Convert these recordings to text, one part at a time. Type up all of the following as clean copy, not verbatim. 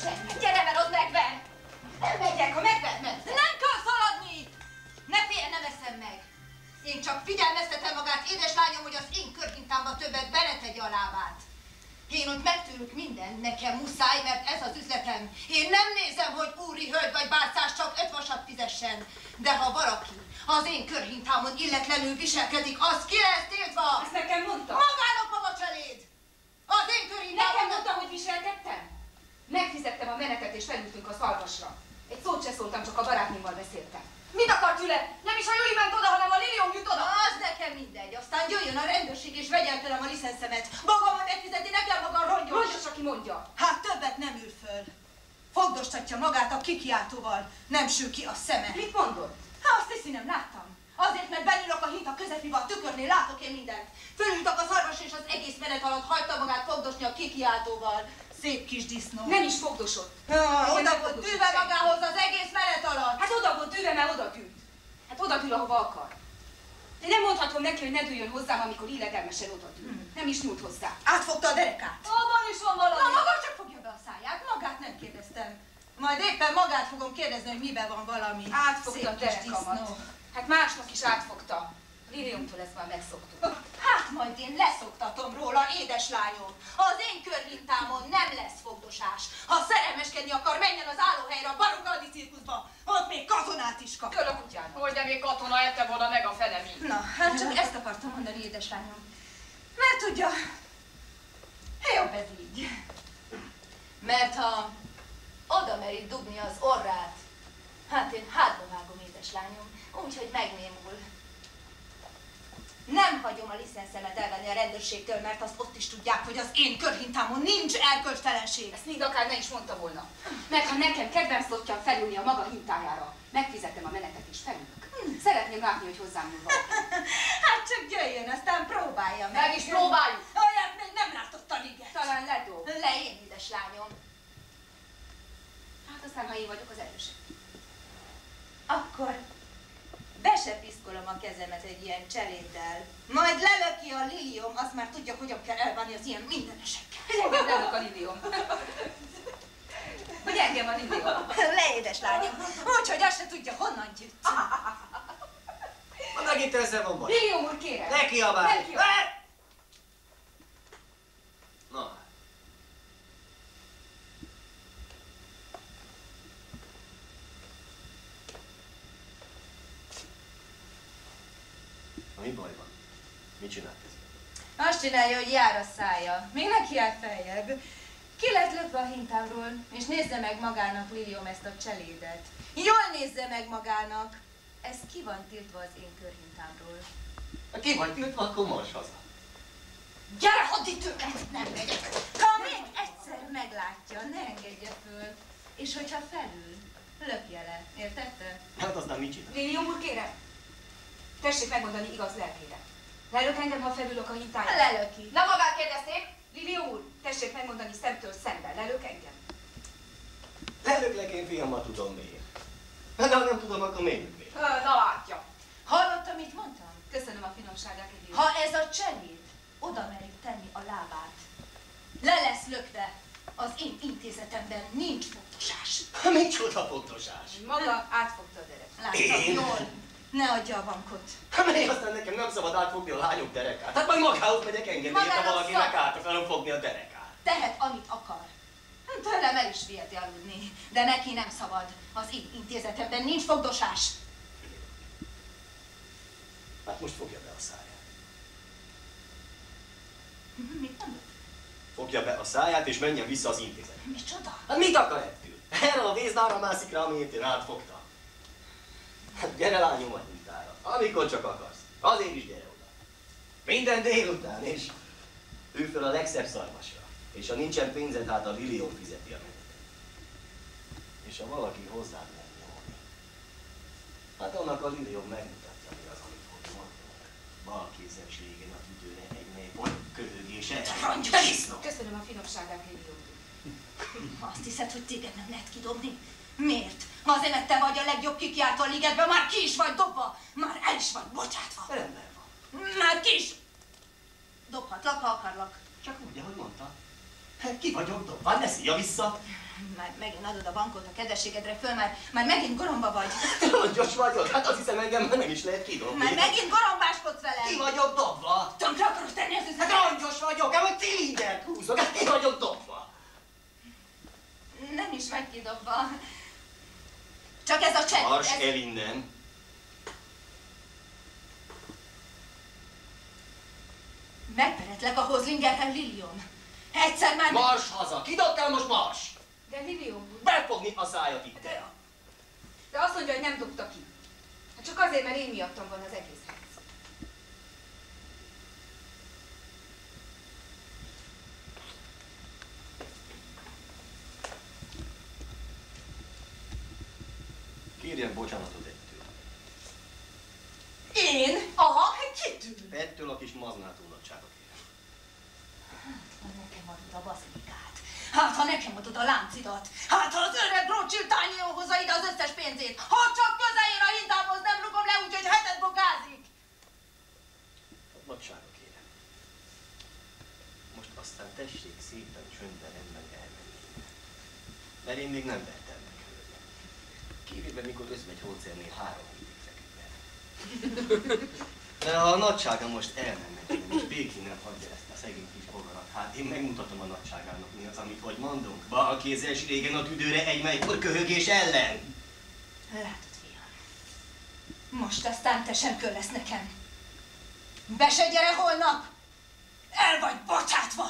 semmi. Gyere, mert ott megver. Nem megyek, ha megver, mert nem kell szaladni! Ne félj, nem eszem meg. Én csak figyelmeztetem magát, édeslányom, hogy az én körhintámba többet bele tegye a lábát. Én ott megtűrök mindent, nekem muszáj, mert ez az üzletem. Én nem nézem, hogy úri hölgy vagy bárcás csak 5 vasat fizessen. De ha valaki az én körhintámon illetlenül viselkedik, az ki lesz tiltva. Ezt nekem mondta. Magának maga cseléd! Az én körhintámon... Nekem mondta, hogy viselkedtem? Megfizettem a menetet és felültünk a szalvasra. Egy szót se szóltam, csak a barátnőmmal beszéltem. Mit akar tőle? Nem is a Juli ment oda, hanem a Lilium jut oda. Az nekem mindegy, aztán jöjjön a rendőrség és vegyen tőlem a licenszemet. Magamon megfizeti, nekem maga rongyos. Rongyos, aki mondja. Hát többet nem ül föl. Fogdostatja magát a kikiáltóval, nem sül ki a szeme. Mit mondod? Hát azt hiszi, nem láttam. Azért, mert benyúlok a hinta közepibe a tükörnél, látok én mindent. Fölültök a szarvas és az egész menet alatt hagyta magát fogdosni a kikiáltóval. Szép kis disznó. Nem is fogdosott. Oda volt tűve magához az egész menet alatt. Hát oda volt tűve, mert oda tűnt. Hát oda tűl, ahova akar. De nem mondhatom neki, hogy ne dőljön hozzám, amikor illedelmesen oda tűnt. Nem is nyújt hozzá. Átfogta a derekát. Abban is van valami. Na, maga csak fogja be a száját, magát nem kérdeztem. Majd éppen magát fogom kérdezni, hogy miben van valami. Átfogta a derekamat. Hát másnak is átfogta. Liliumtól ezt már megszoktuk. Hát majd én leszoktatom róla, édeslányom. Az én körhintámon nem lesz fogdosás. Ha szerelmeskedni akar, menjen az állóhelyre a Barokaldi cirkuszba. Ott még katonát is kap. Kör a kutyának. Hogy de még katona ette volna meg a fele mi. Na, hát csak ezt akartam mondani, édeslányom. Mert tudja, jobb ez így. Mert ha oda meri dugni az orrát, hát én hátba vágom, édeslányom, úgyhogy megnémul. Nem hagyom a licenszemet elvenni a rendőrségtől, mert azt ott is tudják, hogy az én körhintámon nincs erkölcstelenség. Ezt mind akár ne is mondta volna. Mert ha nekem kedvenc szokja felülni a maga hintájára, megfizettem a menetet és felülök. Szeretném látni, hogy hozzám nyúl valaki. Hát csak jöjjön, aztán próbálja meg. Meg is próbáljuk. Olyat még nem látott a liget. Talán ledob. Le én, édeslányom. Hát aztán, ha én vagyok az erősebb. Akkor be se piszkolom a kezemet egy ilyen cseléddel. Majd lelöki a Lilium, azt már tudja, hogyan kell elbánni az ilyen mindenesekkel. Engem lelök a Lilium. Hogy engem a Lilium. Le, édeslányom. Úgyhogy azt se tudja, honnan gyűjt. Ha megint ezzel van baj. Lilium úr, kérem. Ne kiabálj! Ne kiabálj! Na. Mi baj van? Mit csinált ez? Azt csinálja, hogy jár a szája. Még neki áll feljebb. Ki lett lökve a hintámról, és nézze meg magának, Lilium, ezt a cselédet. Jól nézze meg magának. Ez ki van tiltva az én körhintámról. Ha ki vagy tiltva, akkor mars haza. Gyere, hadd itt tőled! Nem megyek. Ha még egyszer meglátja, ne engedje föl. És hogyha felül, lökje le. Értette? Hát aztán mit csinál? Lilium úr, kérem. Tessék megmondani igaz lelkére. Lelök engem, ha felülök a hintájára? Lelöki. Na magát kérdezték? Lilium úr, tessék megmondani szemtől szemben. Lelök engem? Lelöklek én, fiam, ma tudom miért. De ha nem tudom, akkor miért miért? Na látja. Hallotta, mit mondtam? Köszönöm a finomságát, Lilium. Ha ez a cseléd oda merik tenni a lábát, le lesz lökve. Az én intézetemben nincs fogdosás. Micsoda fogdosás? Maga átfogta a derek. Láttam Én? jól. Ne adja a bankot. Mely aztán nekem nem szabad átfogni a lányok derekát. Hát majd magához megyek engedélyt, ha Magának valakinek szab. át akarom fogni a derekát. Tehet, amit akar. Tőlem el is viheti aludni, de neki nem szabad. Az én intézetemben nincs fogdosás. Hát most fogja be a száját. Mit mondod? Fogja be a száját és menjen vissza az intézetbe. Micsoda? Hát mit akar ettől? Erre a véznára mászik rá, amiért én átfogtam. Hát gyere lányom a hintára, amikor csak akarsz. Azért is gyere oda. Minden délután, és ülj fel a legszebb szarvasra. És ha nincsen pénzed, hát a Lilium fizeti a menetet. És ha valaki hozzád nem nyúlni, hát annak a Lilium megmutatja, mi az, amit hogy mondunk. Bal kézességen a tüdőre egy népon köhögése. Köszönöm a finomságát, Lilium. Azt hiszed, hogy téged nem lehet kidobni? Miért? Azért, mert te vagy a legjobb kikiáltó a ligetben, már ki is vagy dobva, már el is vagy bocsátva. Rendben van. Már ki is dobhatlak, ha akarlak. Csak úgy, ahogy mondta. Ki vagyok, dobva? Ne szia vissza! Már megint adod a bankot a kedvességedre föl, már megint goromba vagy. Rongyos vagyok, hát azt hiszem engem már nem is lehet kidobni. Már megint gorombáskodsz velem. Ki vagyok dobva? Tönkre akarod tenni az üzletet? Hát rongyos vagyok, hát cilindert húzok, hát ki vagyok dobva? Nem is vagy kidobva. Csak ez a csend. Mars el innen. Megveretlek a Hozlingerrel, Lilium. Egyszer már... Mars haza! Kidobtál most Mars? De Lilium úr... Befogni a szájat itt. De azt mondja, hogy nem dobta ki. Hát csak azért, mert én miattam van az egész ház. Kérjen bocsánatot ettől. Én? Aha, kitől? Ettől a kis maznától nagyságot kérem. Ha nekem adod a baszilikát, hát ha nekem adod a láncidat, hát ha az öreg Rothschild tányéron hozza ide az összes pénzét, ha csak közeljön a hintámhoz, nem rugom le úgy, hogy hetet bogázik. Nagyságot kérem. Most aztán tessék szépen csöndben rendben elmenni innen. Mert én még nem vettem meg hölgyem. Kivéve mikor özvegy hódszernél 3 hétig feküdtem. De ha a nagysága most elmenne tőlem, és békén hagyja ezt a szegény kis bogarat, hát én megmutatom a nagyságának mi az, amit hogy mondunk. Bal kézzel régen a tüdőre egy melykor köhögés ellen. Látod, fiam, most aztán te sem kő lesz nekem. Be se gyere holnap! El vagy bocsátva!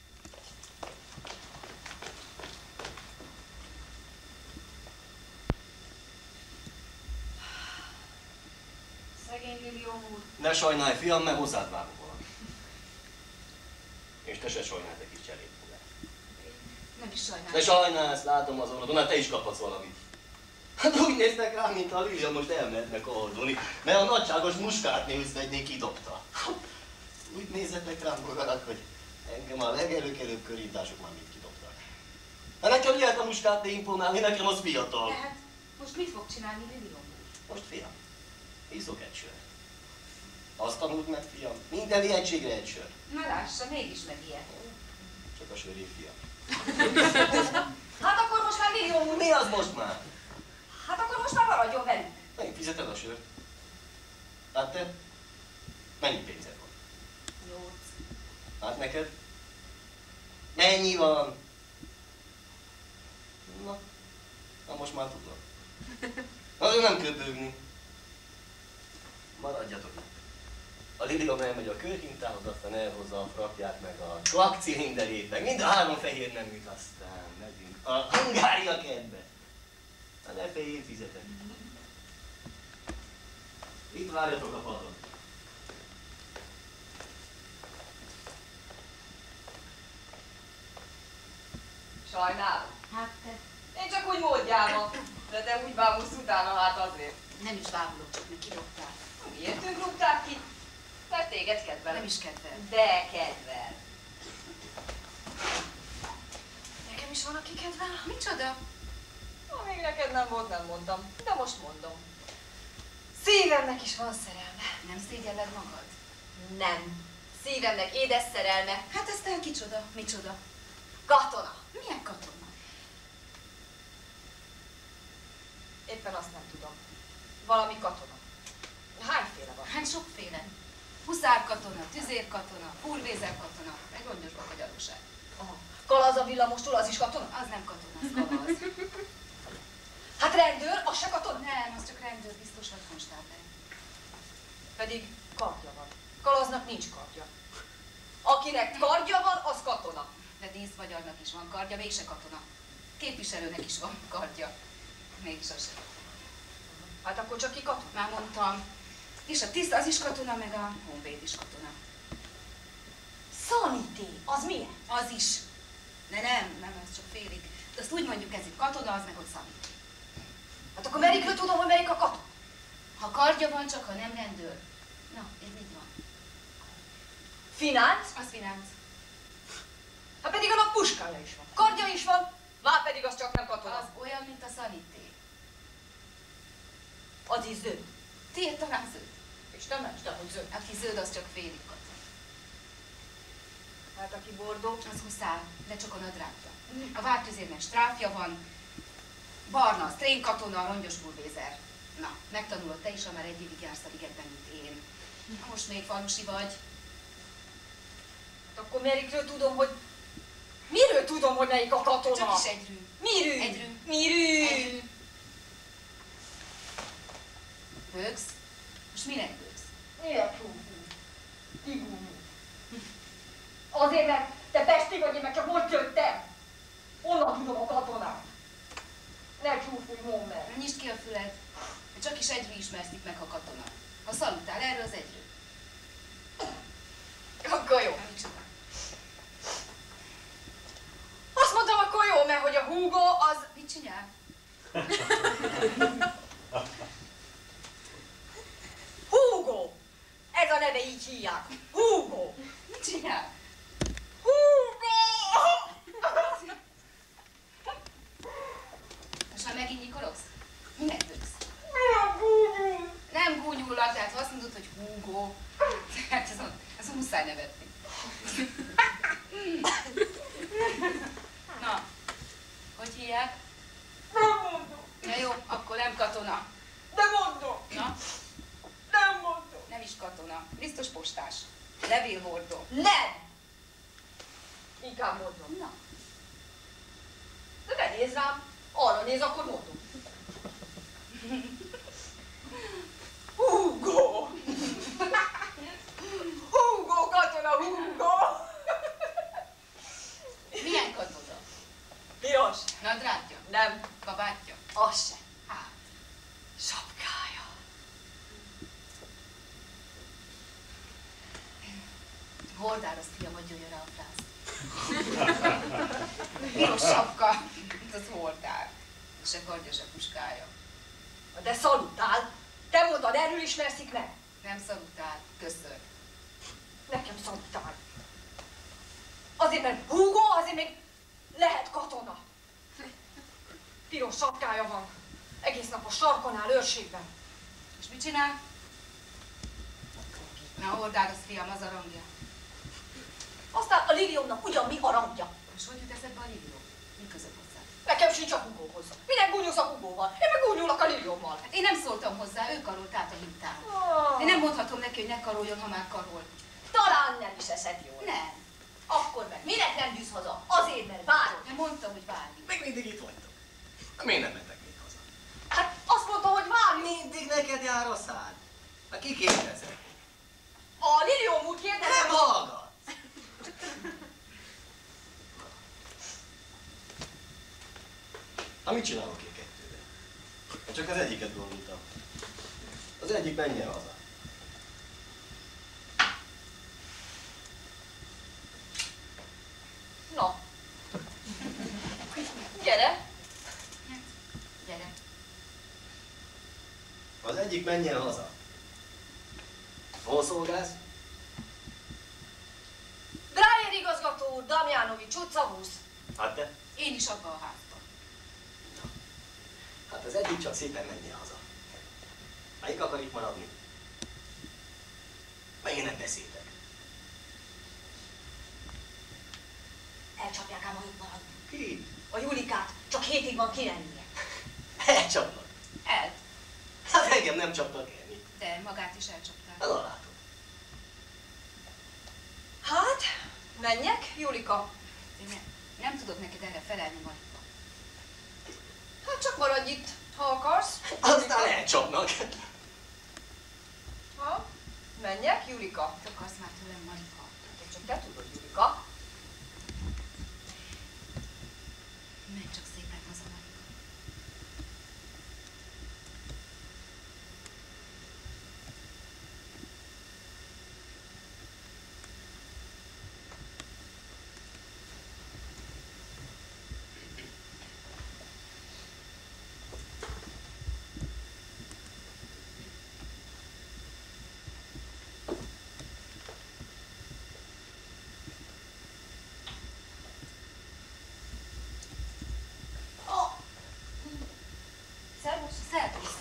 Szegény Lilium úr. Ne sajnálj, fiam, mert hozzád vágok valami. És te se sajnálj, te kis cselédfogás. Nem is sajnálom. Ne sajnálsz, látom az orrodon, hát te is kaphatsz valamit. Hát úgy néztek rám, mint a Lilia most elmehetnek oldani, mert a nagyságos muskátné üzletné kidobta. Úgy nézzetek rám, bogarak, hogy engem a legelőkelőbb körítások már mit kidobtak. Hát nekem lehet a muskátné imponálni, nekem az fiatal. De hát most mit fog csinálni Lilium úr? Most fiam, iszok egy sört. Azt tanult meg, fiam, minden ijegységre egy sör. Na lássa, mégis megijed. Csak a söré, fiam. Hát akkor most már Lilium úr... Mi az most már? Hát akkor most már maradjon velünk. Mennyi fizeted a sört? Hát te? Mennyi pénzed van? 8. Hát neked? Mennyi van? Na most már tudom. Azért nem köbögni. Maradjatok itt. A Lilium elmegy a körhintához, aztán elhozza a frakját, meg a klakcilinderét, meg mind a 3 fehér neműt, aztán megyünk a Hungária kertbe. Hát ne félj, én fizetek. Itt várjatok a padon. Sajnálom. Hát te Én csak úgy módjában. De te úgy bámulsz utána, hát azért. nem is bámulok, csak meg kidobtál. Miértünk rúgták ki? Mert téged kedvel. Nem is kedvel. De kedvel. Nekem is van, aki kedvel? Micsoda? Ha még neked nem volt, nem mondtam. De most mondom. Szívemnek is van szerelme. Nem szégyelled magad? Nem. Szívemnek édes szerelme. Hát ez te kicsoda? Micsoda? Katona. Milyen katona? Éppen azt nem tudom. Valami katona. Hányféle van? Hát sokféle. Huszárkatona, tüzérkatona, furvézerkatona, meg rongyosbak a gyalogság. Aha. Kalaz a villamostól, az is katona? Az nem katona, az kalaz. Hát rendőr, az se katona? Nem, az csak rendőr, biztos vagy konstábler. Pedig kardja van. Kalaznak nincs kardja. Akinek kardja van, az katona. De díszmagyarnak is van kardja, mégse katona. Képviselőnek is van kardja. Mégis az sem. Hát akkor csak ki katona? Már mondtam. És a tiszt az is katona, meg a honvéd is katona. Szanité, az milyen? Az is. De nem, az csak félig. De azt úgy mondjuk, ez itt katona, az meg ott szanít. Hát akkor melyikről tudom, hogy melyik a katona? Ha kardja van, csak ha nem rendőr. Na, ez így van. Finánc? Az finánc. Hát pedig annak puskája is van. Kardja is van, már pedig az csak nem katona. Az olyan, mint a szanité. Az is zöld. Tiéd talán zöld. És nem, dehogy zöld. Aki zöld, az csak félig katona. Hát aki bordó? Az huszár, de csak a nadrágja. A vártüzérnek stráfja van, barna, a sztrén katona, a rongyos bulvézer. Na, megtanulod te is, ha már egy évig jársz a ligetben, mint én. Most még falusi vagy. Hát akkor melyikről tudom, hogy... Miről tudom, hogy melyik a katona? Csak is egyrű. Mirű! Egyrű. Mirű! Egyrű. Bőgsz? Most minek bőgsz? Miért csúfú? Kigúnyú. Azért, mert te Pesti vagy, én meg csak most jöttem. Onnan tudom a katonát. Ne csúfulj, mondd meg. Nyisd ki a füled. Csak is egyrű ismerszik meg a katona. Ha szalutál erre, az egyrű. Akkor jó. Micsoda? Azt mondtam, akkor jó, mert hogy a Hugo az... Mit csinál? Hugo! Ez a neve, így hívják. Hugo! Mit csinál? Hugo! Most már megint nyikorogsz? Minek bőgsz? Milyen gúnyú! Nem gúnyullak, tehát ha azt mondod, hogy Hugo, hát ez a muszáj nevetni. Na, hogy hívják? Nem mondom! Na jó, akkor nem katona. De mondom! Na, Nem mondom! nem is katona. Biztos postás. Levélhordó. Nem! Inkább mondom. Na, De ne nézz rám! Arra néz, akkor mondom. Hugo! Hugo, katona, Hugo! milyen katona? Piros? Nadrágja? Nem, Kabátja? az se. Hát, Sapkája. hordároz, fiam, hogy jöjjön rá a frász. Piros sapka, mint az hordár. És se kardja, se puskája. De szalutál. Te mondtad, erről ismerszik meg? Nem szalutál, köszön. Nekem szalutál. Azért, mert Hugo, azért még lehet katona. Piros sapkája van. Egész nap a sarkon áll őrségben. És mit csinál? Na, hordároz, fiam, az a rangja. Aztán a Liliumnak ugyan mi a rangja. És hogy jut eszedbe a Lilium? Mi között hozzá? Nekem sincs a Hugóhoz. Minek gúnyolsz a Hugóval? Én meg gúnyolok a Liliummal. Hát én nem szóltam hozzá, ő karolt át a hintán. Ah, Én nem mondhatom neki, hogy ne karoljon, ha már karol. Talán nem is eszed jól. Nem. Akkor meg minek nem gyűsz haza? Azért, mert várod. Nem mondtam, hogy várjuk. Még mindig itt vagytok. Miért nem mentek még haza? Hát azt mondta, hogy várjuk. Mindig neked jár a szád. Na ki kérdezett? A Lilium úr kérdezett. Nem hallgatsz! Na mit csinálok én kettőre? Én csak az egyiket gondoltam. Az egyik menjen haza. Na. Gyere. Gyere. Az egyik menjen haza. Hol szolgálsz? Drájer igazgató úr, Damjanovics utca 20. Hát te? Én is abba a házba. Hát az egyik csak szépen menjen haza. Melyik akar itt maradni? Megint nem beszéltek. Elcsapják ám, ha itt marad. Ki? A Julikát csak hétig van kirennie. Elcsapnak. El. Hát engem nem csapnak el, mi? De magát is elcsapták. Hát látod. Hát, menjek, Julika? Én nem tudok neked erre felelni majd. Hát csak maradj itt, ha akarsz. Aztán elcsapnak. Ha? Menjek, Julika? Mit akarsz már tőlem, Marika? Csak te tudod, Julika. Menj csak szépen haza, Marika. Oh. Szervusz. Szervusz.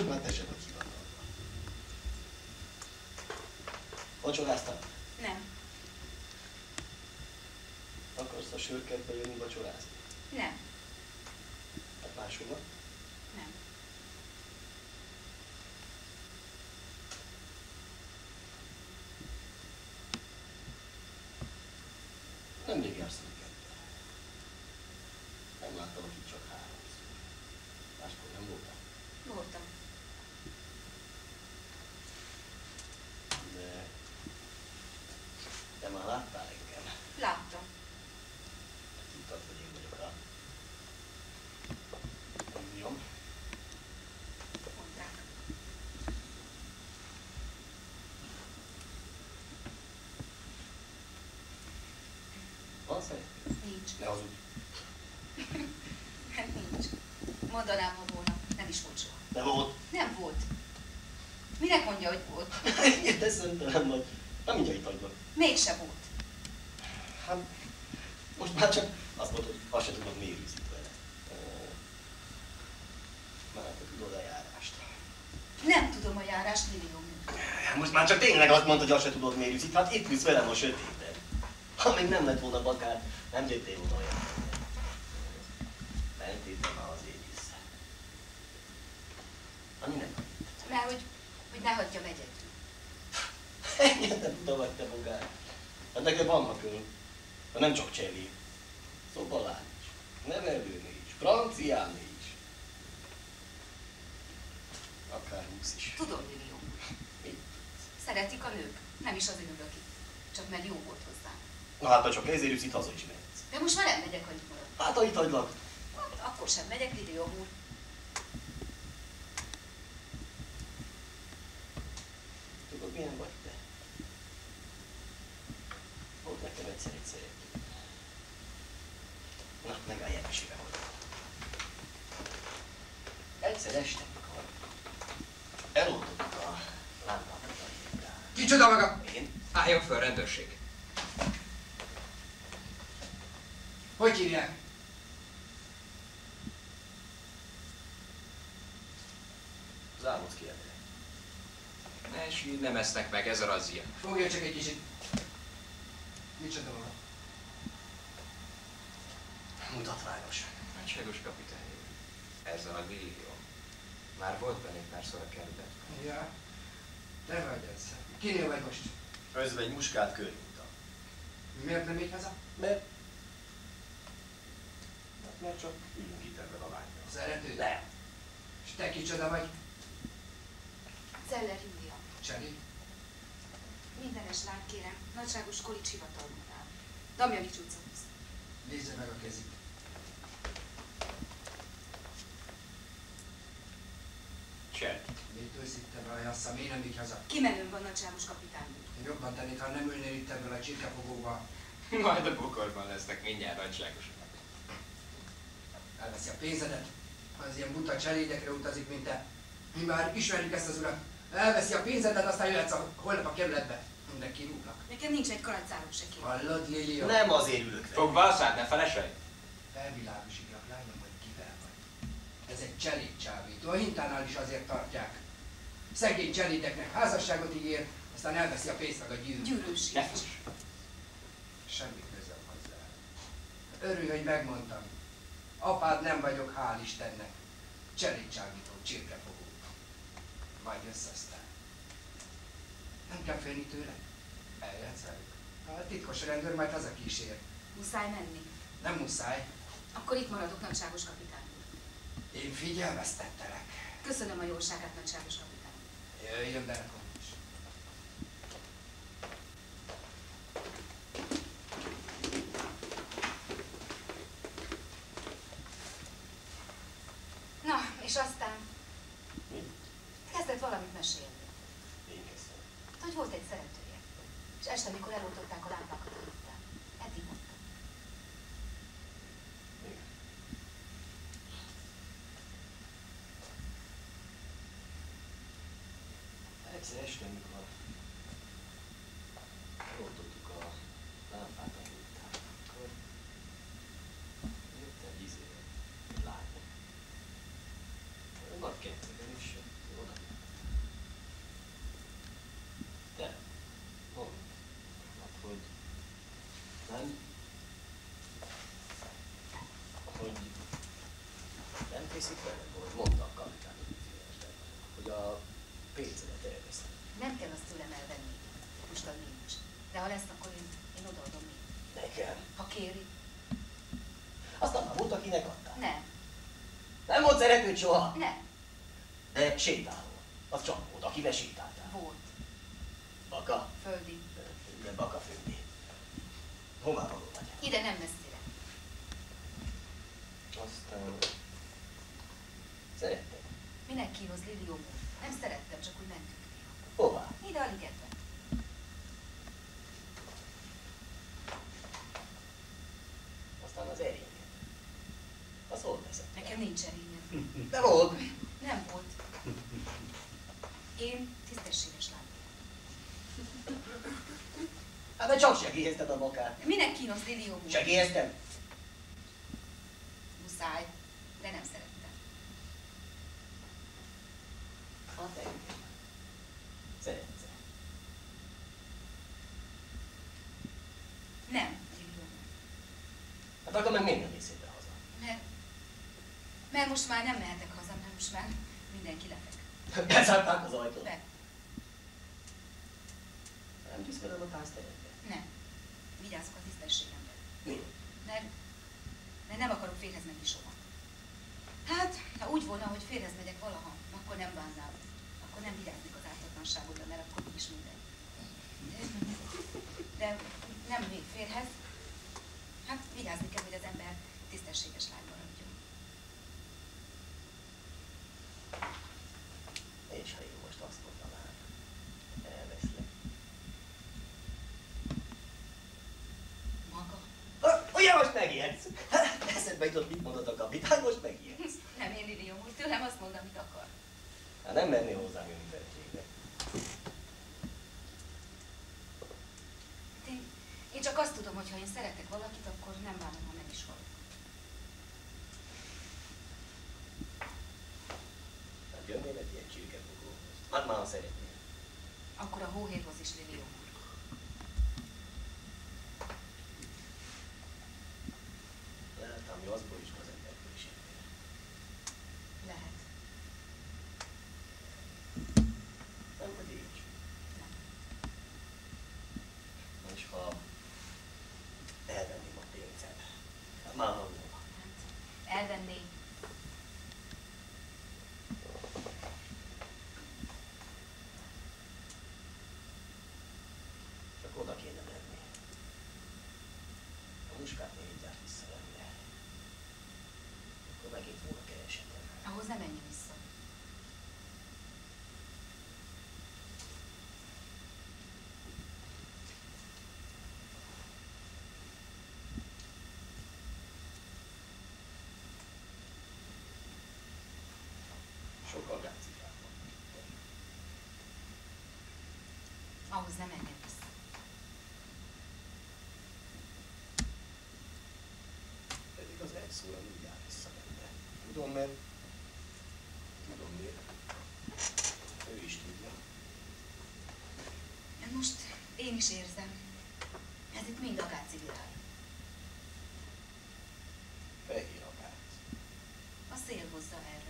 Már te se vagy hivatalban. Vacsoráztál? Nem. Akarsz a sörkertbe jönni vacsorázni? Nem. Hát máshova? Nem. Nemrég jársz a kertbe. Nem láttalak itt csak 3-szor. Máskor nem voltál? Voltam. De... Te már láttál engem? Láttam. Tudtad, hogy én vagyok a... Írjam. Mondták. Van szeret? Nincs. Ne hazudj. Hát nincs. Mondanám, ha volna. Nem is volt soha. De volt. Nem volt. Minek mondja, hogy volt? De szerintem vagy. Nem mindjárt itt hagylak. Mégse volt. Hát, most már csak azt mondod, hogy azt se tudod, miért űzik vele. Már te tudod a járást. Nem tudom a járást, millió. Most már csak tényleg azt mondod, hogy azt se tudod, miért űzik. Hát itt ülsz velem a sötétben. Ha még nem lett volna bakár, nem jöttél volna olyan. Eltétem már az ég vissza. Na minek? Mert hogy ne hagyjam egyedül. Ennyit nem tudom, hogy te bogár. Hát neked van makön. De nem csak csevé. Szobalány is. Nevelőné is. Franciáné is. Akár 20 is. Tudom, millió. Mi? Szeretik a nők. Nem is azért ülök itt. Csak mert jó volt hozzám. Na hát, ha csak ezért ülsz itt, haza is mehetsz. De most már nem megyek, ha itt marad. Hát, ha itt hagylak. Hát, akkor sem megyek, millió úr. Tudod, milyen vagy te? Volt nekem egyszer egy szerető. Na, megállj, mesébe voltam. Egyszer este, mikor eloltottuk a lámpákat a hídrán. Kicsoda maga? Én? Álljon föl, rendőrség. Hogy hívják? Zámoc kérde. Ne sírj, nem esznek meg, ez a razzia. Fogja csak egy kicsit. Micsoda maga? Mutatványos. Nagyságos kapitány úr. Ez a nagy millió. Már volt benne egy párszor a kertben. Ja, te vagy ez. Kinél vagy most? Özvegy muskát környújta. Miért nem így haza? Mert csak ülünk itt ebben a lányban. Szerető? Nem. És te kicsoda vagy? Zeller Júlia. Cseli? Mindenes lány, kérem. Nagyságos Kolics hivatalnoknál. Damjanics utca 20. Nézze meg a kezét. Csert. Mit őszítte be a jassza, miért nem így haza? Kimenőn van nagyságos kapitány úr. Jobban tennéd, ha nem ülnél itt ebből a csirkefogóval. Majd a bokorban lesznek mindjárt nagyságosak. Elveszi a pénzedet, ha az ilyen buta cselédekre utazik, mint te. Mi már ismerjük ezt az urat. Elveszi a pénzedet, aztán jöhetsz holnap a kerületbe. De kirúgnak. Nekem nincs egy kalandzárom se kérem. Hallod, Lilia? Nem azért ülök vele. Fogd valszád, ne felesej! Felvilágosítlak, lányom, hogy kivel vagy. Ez egy cselédcsábító, a hintánál is azért tartják. Szegény cselédeknek házasságot ígér, aztán elveszi a pénzt meg a gyűrűt. Gyűrűsít. Ne fuss! Semmi közöm hozzá. Örülj, hogy megmondtam. Apád nem vagyok, hál' Istennek. Cselédcsábító, csirkefogó. Majd jössz aztán. Nem kell félni tőle? Eljöhetsz velük. A titkos rendőr majd hazakísér. Muszáj menni. Nem muszáj. Akkor itt maradok, nagyságos kapitány úr. Én figyelmeztettelek. Köszönöm a jóságát, nagyságos kapitány úr. Jöjjön be nekem is. Na, és aztán Mi? kezdett valamit mesélni. Én kezdtem. Hogy volt egy szeretője. És este, mikor eloltották a lámpákat a hídrán. Eddig mondta. Igen. Egyszer este, amikor eloltottuk a lámpát a hintán, akkor jött egy lány. Nagy kettőben is oda azt tőlem elvenni. Mostad nincs. De ha lesz, akkor én odaadom még. Nekem. Ha kéri. Aztán már volt, akinek adtál. Nem. Nem volt szeretőd soha? Nem. De sétáló. Az csak volt, akivel sétáltál. Volt. Baka? Földi. De baka földi. Hová való vagy? Ide nem messzire. Aztán... Szeretted? Minek kínoz Lili Omó? Nem szerettem, csak úgy mentünk néha. Hová? Ide a ligetbe. Aztán az erényed. Az hol veszed? Nekem nincs erényem. De volt. Nem volt. Én tisztességes lány. Hát de csak segélyezted a bakát. Minek kínoz Lili Omó? Segélyeztem? Muszáj, de nem szerettem. Hát engem. Szeretsz. Nem, Lili Omó. Hát akkor meg miért nem mész ide haza? Mert most már nem mehetek haza, mert most már mindenki lefek. Bezárták az ajtót? Be. Nem tűz velem a házteredbe? Nem. Vigyázok a tisztességemre. Mi? Mert nem akarok férhez menni soha. Hát, ha úgy volna, hogy férhez megyek valaha, akkor nem bánnám. Akkor nem vigyáznék az ártatlanságodra, mert akkor úgyis mindegy. De nem még férhez. Hát vigyázni kell, hogy az ember tisztességes lány maradjon. És ha én most azt mondanám, elveszlek. Maga? Ugye most megijedsz? Eszedbe jutott, mit mondott a kapitány, most megijedsz. Nem én, Lili Omó, tőlem azt mond, amit akar. Hát nem menné hozzám jönni feleségre. Én csak azt tudom, hogy ha én szeretek valakit, akkor nem bánom, ha meg is hal. Hát jönnél egy ilyen csirkefogóhoz. Hát már ha szeretnél. Akkor a hóhérhoz is, Lili Omó. Lehet, ami azból is az emberből is ember. Lehet. Nem vagy így. Nem. És ha elvenném a pénzed, hát már hallom. Hát, elvenné. Csak oda kéne menni. A muskát ne hívják vissza lenni. Akkor megint volna keresetem. Ahhoz nem menjünk vissza. Sokkal gácikák van. Ahhoz nem menjünk vissza. Pedig az egy szóra mindjárt visszamenne. Tudom, mert... Tudom miért. Ő is tudja. Most én is érzem. Ez itt mind agáci világ. Fehér agát. A szél hozza erre.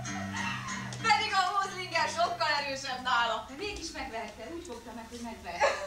Pedig a Hozlinger sokkal erősebb nála. De mégis megverte, úgy fogta meg, hogy megverte.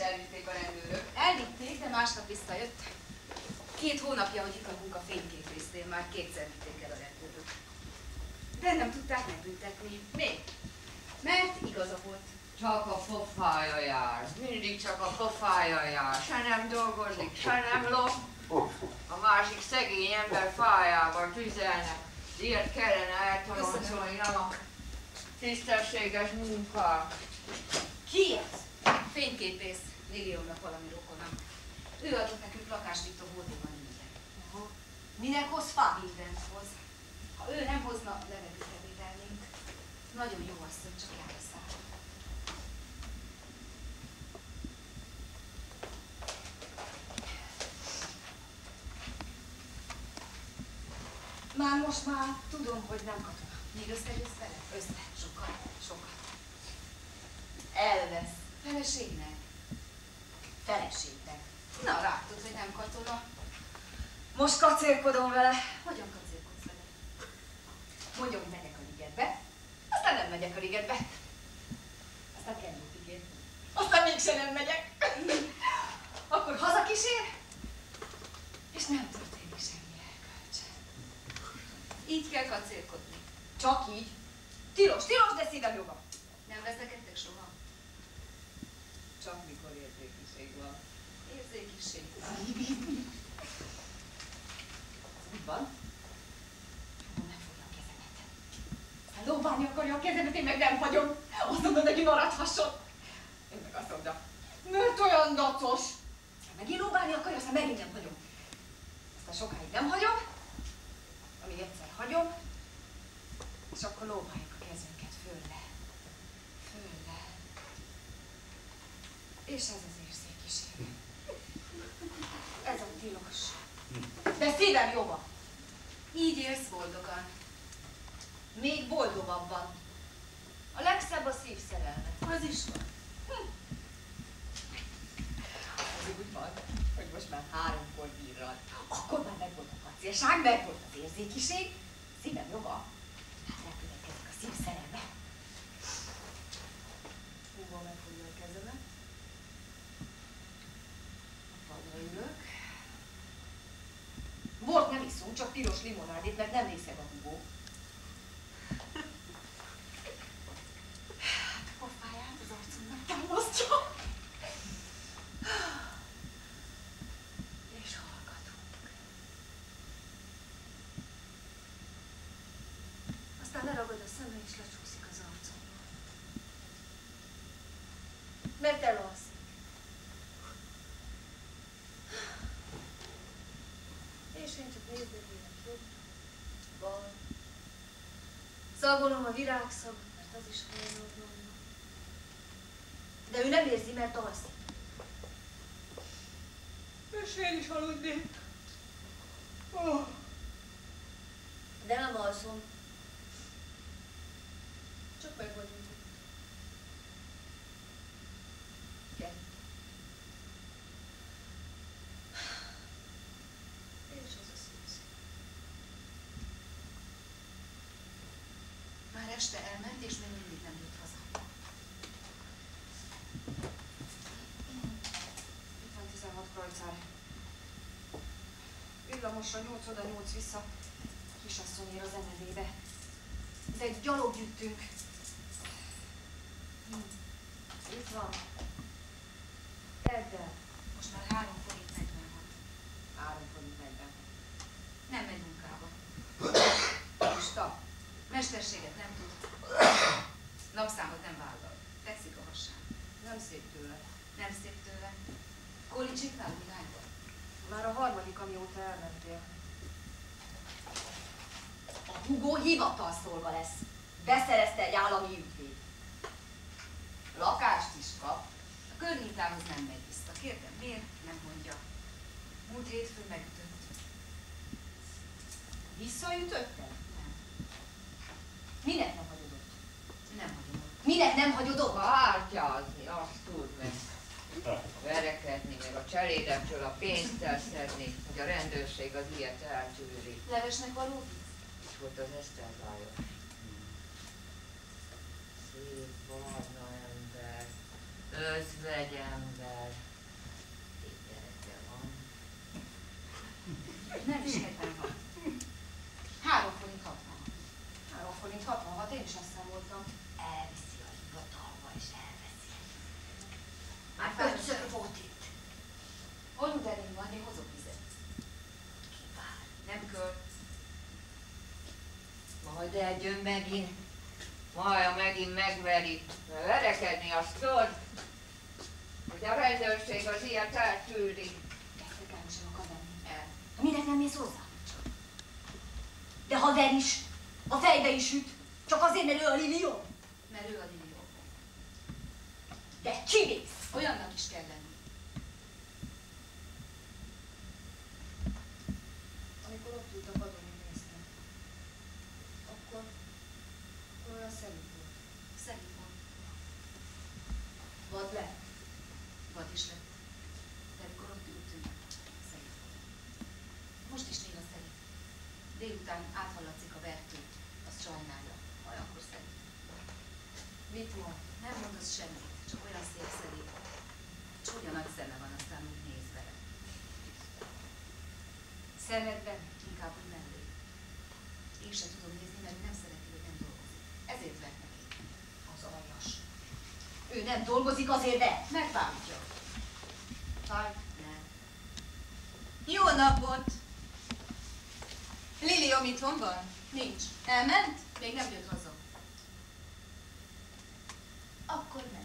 elvitték a rendőrök. Elvitték, de másnap visszajött. 2 hónapja, hogy itt lakunk a fényképésznél, már 2-szer vitték el a rendőrök. De nem tudták megbüntetni. Miért? Mert igaza volt. Csak a pofája jár. Mindig csak a pofája jár. Se nem dolgozik, se nem lop. A másik szegény ember fájában tüzelnek. Ilyet kellene eltoloncolni, nem a tisztességes munkát. Ki ez? Fényképész. Milliónak valami rokona. Ő adott nekünk lakást itt a Hódéban ingyen. Minek hoz fát? Mindent hoz. Ha ő nem hozna, levegőt evételnénk. Nagyon jó asszony, csak elszáll. Most már tudom, hogy nem katona. Még összegyőzz vele? Össze, sokat, sokat. Elvesz. Feleségnek. Feleségnek. Na, látod, hogy nem katona. Most kacérkodom vele. Hogyan kacérkodsz vele? Mondom, hogy megyek a ligetbe, aztán nem megyek a ligetbe. Aztán Kennyit ígér. Aztán mégsem nem megyek. Akkor hazakísér, és nem történik semmi erkölcs. Így kell kacérkodni. Csak így. Tilos, tilos, de szívem joga. Nem veszekedtek soha? Csak mikor érzékiség van. Érzékiség. Úgy van. Fogom, megfogja a kezemet. Aztán lóbálni akarja a kezemet, én meg nem hagyom. Azt mondom, neki maradhasson. Én meg azt mondom, mert olyan dacos. Aztán megint lóbálni akarja, aztán megint nem hagyom. Aztán sokáig nem hagyom, amíg egyszer hagyom, és akkor lóbáljuk a kezünket fölle. Fölle. És ez az érzékiség. Ez a tilos. De szívem joga. Így élsz boldogan. Még boldogabban. A legszebb a szívszerelme. Az is van. Az úgy van, hogy most már 3-kor virrad. Akkor már megvolt a kacélság, megvolt az érzékiség. Szívem joga. Hát elkövetkezik a szívszerelme. Húval megfogja a kezemet. A padra ülök. Bort nem iszunk, csak piros limonádét, mert nem részeg a húgó. Hát a pofáját az arcomnak támasztja. És hallgatunk. Aztán leragad a szeme és lecsúszik az arcomba. Mert elalszik. És én csak nézdegelek jobb, bal. Szagolom a virágszagot, mert az is hajló volna. De ő nem érzi, mert alszik. És én is aludnék. Oh. De nem alszom. Csak meg vagyunk. Kettő. És az a szívszín. Már este elment, és még mindig nem jött haza. Itt van 16 krajcár. Villamosra 8 oda, 8 vissza. Kisasszonyér az emelébe. De egy gyalog jöttünk. Itt van. Tedd el. Most már 3 forint 46. 3 forint 40. Nem megy munkába. Ista. Mesterséget nem tud. Napszámot nem vállal. Fekszik a hasán. Nem szép tőle. Nem szép tőle. Kolicsiknál irányban. Már a 3. amióta elmentél. A húgó hivatalszolga lesz. Beszerezte egy állami ügyvéd. Lakást is kap. A környékához nem megy vissza. Kérdem, miért? Nem mondja. Múlt hétfőn megütött. Visszaütötted? Nem. Minek nem hagyod ott? Nem hagyom ott. Minek nem hagyod ott? Kártyázni, azt tud meg. Verekedni, meg a cselédekről a pénzt elszedni, hogy a rendőrség az ilyet eltűri. Levesnek való? És volt az Esztergályos. Szép, barna ember, özvegy ember. mondtam. Elviszi a hivatalba és elveszi. Már 5-ször volt itt. Anyu derén van, én hozok vizet. Kivár. Nem kell. Majd eljön megint. Maja megint megveri. Mert verekedni azt tudod, hogy a rendőrség az ilyet eltűri. Érdekelni sem akar menni. El. Minek nem mész hozzá? De ha ver is, a fejbe is üt, csak azért, mert ő a Lilió. Mert ő a Lilió. De kivész! Olyannak is kell lenni. Amikor ott ült a padon, én néztem. Akkor olyan szerint volt. Szerint volt. Vad lett. Vad is lett. De amikor ott ültünk, szerint volt. Most is néha szerint. Délután áthallatszik a vertő. Azt sajnálja. Olyankor szerint. Mit mond? Nem mondasz semmit. Csak olyan szép szerint. Csúnya nagy szeme van, aztán úgy néz vele. Szemedben inkább úgy mellé. Én sem tudom nézni, mert ő nem szereti, hogy nem dolgozik. Ezért vett neki. Az aljas. Ő nem dolgozik, azért de. Megbántja. Fáj? Nem. Jó napot! Liliom itthon van? Nincs. Elment? Még nem jött haza. Akkor nem.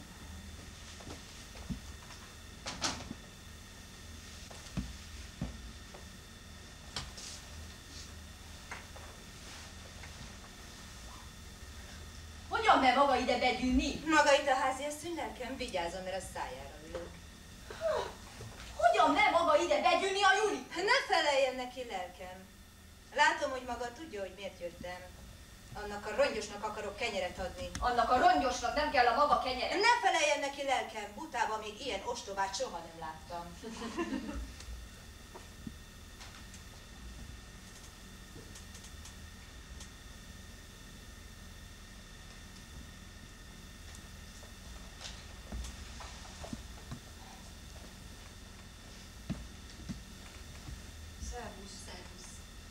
Hogyan mer maga ide begyűnni? Maga itt a háziasszony, lelkem? Vigyázzon, mert a szájára ülök. Hogyan mer maga ide begyűnni a Juli? Ne feleljen neki, lelkem. Látom, hogy maga tudja, hogy miért jöttem. Annak a rongyosnak akarok kenyeret adni. Annak a rongyosnak nem kell a maga kenyere. Ne feleljen neki, lelkem! Butában még ilyen ostobát soha nem láttam. Szervusz, szervusz.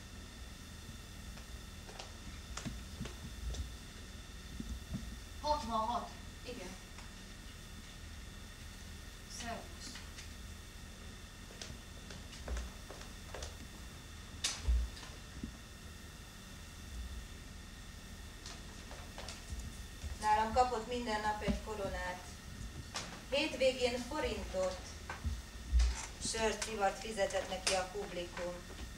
Hatvanhat. Igen. Szervusz. Nálam kapott minden nap egy koronát. Hétvégén forintot. Sört, ivart fizetett neki a publikum.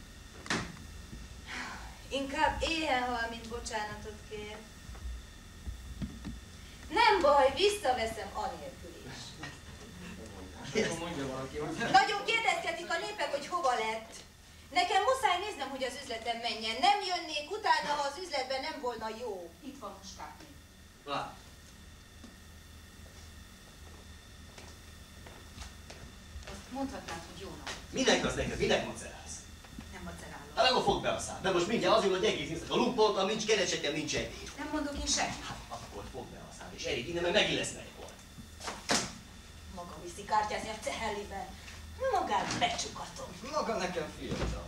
Inkább éhen hal, mint bocsánatot kér. Nem baj, visszaveszem anélkül is. Mondja valaki, hogy... Nagyon kérdezkedik a népek, hogy hova lett. Nekem muszáj néznem, hogy az üzletem menjen. Nem jönnék utána, ha az üzletben nem volna jó. Itt van Muskátné. Lát. Azt mondhatnád, hogy jó nap. Minek az neked? Minek macerálsz? Nem macerálok. Hát akkor fogd be a szád. De most mindjárt azért, hogy egész éjszaka lumpoltam, nincs keresetem, nincs eddig. Nem mondok én semmit. Hát akkor fogd be a szád, és elég innen, mert megint lesz melyikor. Maga viszi kártyázni a cehellibe. Magát becsukatom. Maga nekem fiatal.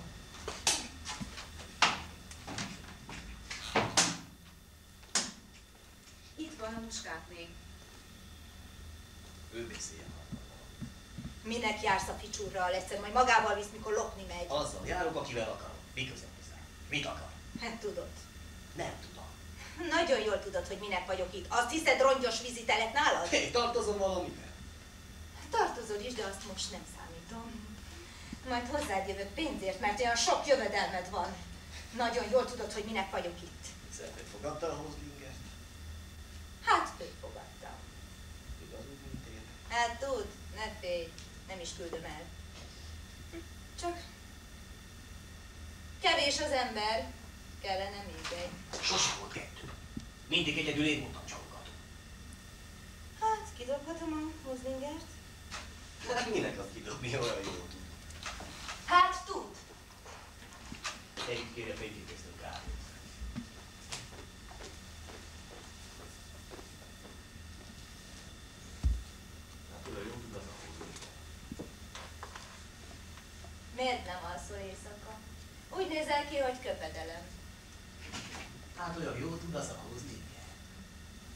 Itt van a Muskátné. Ő beszéljen. Minek jársz a ficsúrral? Egyszer majd magával visz, mikor lopni megy. Azzal járok, akivel akarok. Mi köze hozzá? Mit akar? Hát tudod. Nem tudom. Nagyon jól tudod, hogy minek vagyok itt. Azt hiszed, rongyos vizitelek nálad? Hé, tartozom valamivel? Tartozol is, de azt most nem számítom. Majd hozzád jövök pénzért, mert olyan sok jövedelmed van. Nagyon jól tudod, hogy minek vagyok itt. Szerpet fogadta a Hozlingert? Hát, őt fogadtam. Igaz úgy, mint én. Hát tud, ne félj, nem is küldöm el. Csak kevés az ember, kellene még egy. Sose volt kettő. Mindig egyedül én voltam csalogató. Hát, kidobhatom a Hozlingert? Hát minek azt kidobni, olyan jól tud. Hát tud. Egyik kérje fényképésztől kávét. Hát olyan jól tud az a Hozlinger. Miért nem alszol éjszaka? Úgy nézel ki, hogy köpedelem. Hát olyan jól tud az a Hozlinger.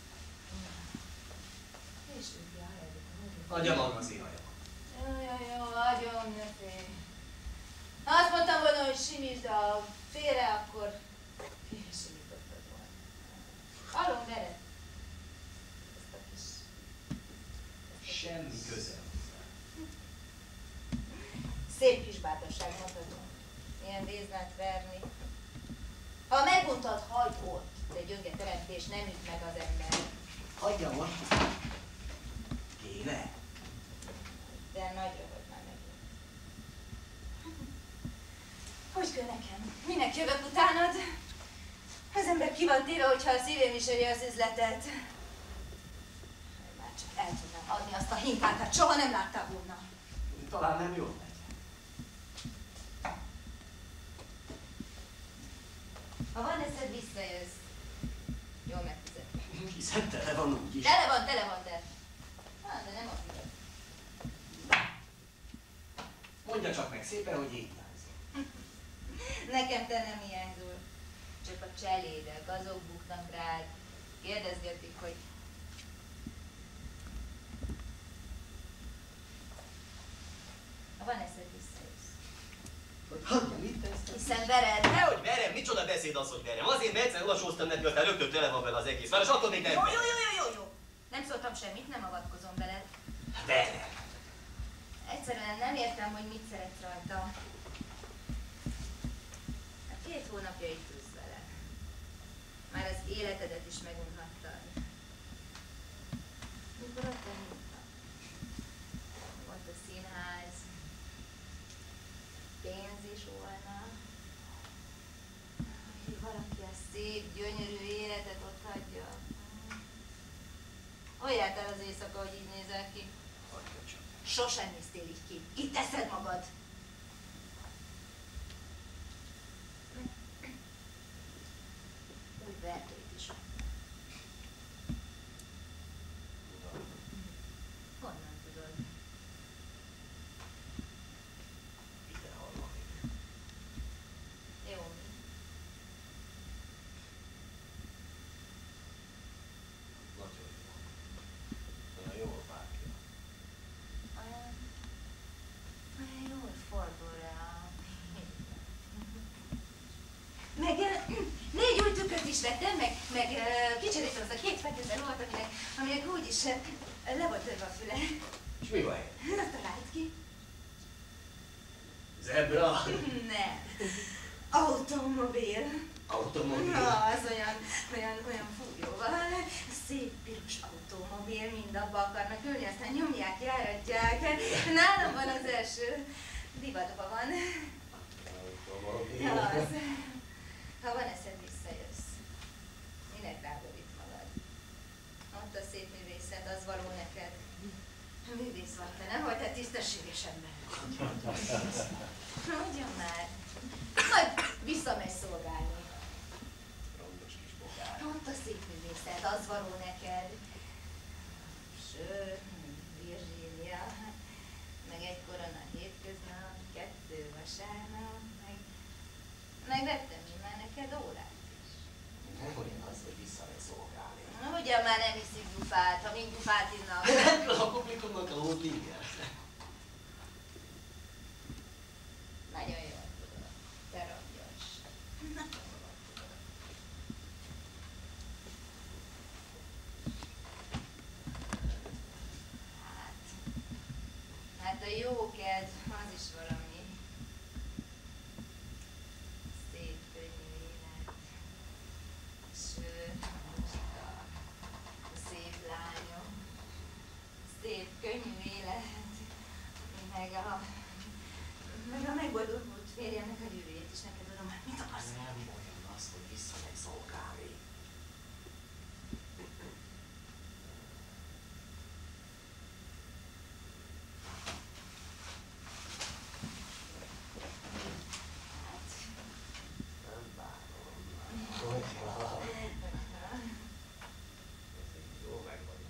Adja maga az ihaja. Jó, adjon, ne félj. Ha azt mondtam volna, hogy simítsd a félre, akkor félre simítottad volna. Hallom, vered. Ezt a kis... Semmi köze. Szép kis bátorság, mondhatom. Ilyen véznát verni. Ha meguntad, hagyd ott, de gyönge teremtés nem üt meg az ember. Hagyja most. Kéne. De nagyra vagy már megint. Hogy kell nekem? Minek jövök utánad? Az ember ki van téve, hogyha a szívém is öli az üzletet. Már csak el tudnám adni azt a hinkát, hát soha nem láttál volna. Talán nem jól megy. Ha van eszed, visszajössz. Jól megfizetlek. Hiszen tele van úgyis. Tele van, de. Hát, de nem a fizet. Mondja csak meg szépen, hogy étjázik. Nekem te nem hiányzol. Csak a cselédek, azok buknak rád. Kérdezgetik, hogy... Ha van eszed, visszajössz. Hagyja, mit tesz? Hiszen vered. Nehogy verem, micsoda beszéd az, hogy verem. Azért, mert egyszer olasóztam neki, aztán rögtön tele van vele az egész város, attól még nem Jó. verem. Nem szóltam semmit, nem avatkozom veled. Verem. Egyszerűen nem értem, hogy mit szeretsz rajta. Hát 2 hónapja itt ülsz vele. Már az életedet is megunhattad. Mikor ott elhívtam? Ott a színház. Pénz is volna. Hogy valaki a szép, gyönyörű életet ott hagyja. Hogy járt el az éjszaka, hogy így nézel ki? Hagyja csak. Sosem néztél így ki. Itt teszed magad. Úgy vertőt is. Honnan tudod? Ide hallani. Jó, mi? Nagyon jó. Olyan jól vágja. Olyan jól fordul rá. Meg 4 új tükröt is vettem, meg kicseréltem azt a 2 fekete lovat, aminek úgyis le volt törve a füle. És mi van? Azt talált ki? Zebra? Nem. Automobil. Automobil? Na, az olyan fújóval. Szép piros automobil, mind abba akarnak ülni, aztán nyomják, járatják. Nálam van az első. Divatban van. Automobil. Az. Ha van eszed, visszajössz. Minek rágod itt magad? Ott a szép művészet, az való neked. Művész vagy te, nem vagy te tisztességes ember. Ugyan már. Majd visszamegy szolgálni. Rondos kis bogár. Ott a szép művészet, az való neked. Sőt, Virgínia, meg 1 korona hétköznap, 2 vasárnap, meg vettem én már neked órát is. Nem olyan az, hogy visszamegy szolgálni. Na, ugyan már nem iszik gyufát, ha mind gyufát innak. Nem kell a publikumnak a hót ingyen. Nagyon jól tudod, te ragyos. Hát a jó kedv, az is valami. Szép, könnyű élet. Sőt, a szép lányok. Szép, könnyű élet. Meg a megboldogult férjemnek a gyűrűjét is neked adom. Hát mit akarsz? Nem olyan az, hogy visszamegy szolgálni. Nem bánom. Jó meg vagyok.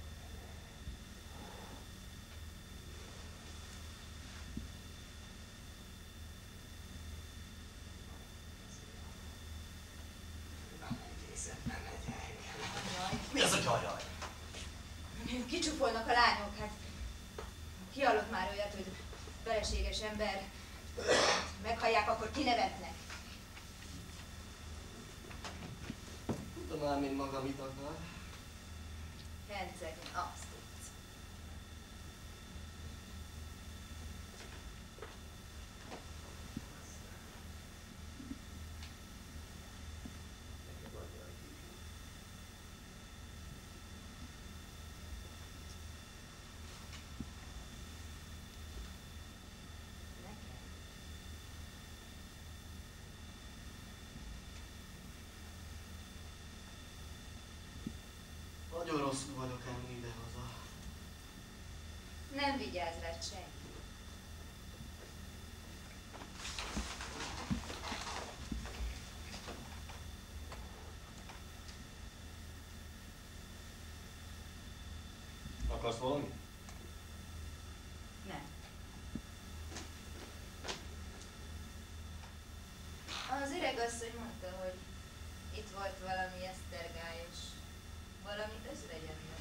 Nem egészen nem megyek. Jaj, Mi az a csajjal? kicsúfolnak a lányok, hát Ki hallott már olyat, hogy feleséges ember meghallják, akkor kinevetnek? Tudom már, mint maga mit akar. Hencegni, azt tudsz. Nagyon rosszul vagyok enni idehaza. Nem vigyázz rá senki. Akarsz valami? Nem. Az öregasszony mondta, hogy itt volt valami esztergályos, valami özvegyember.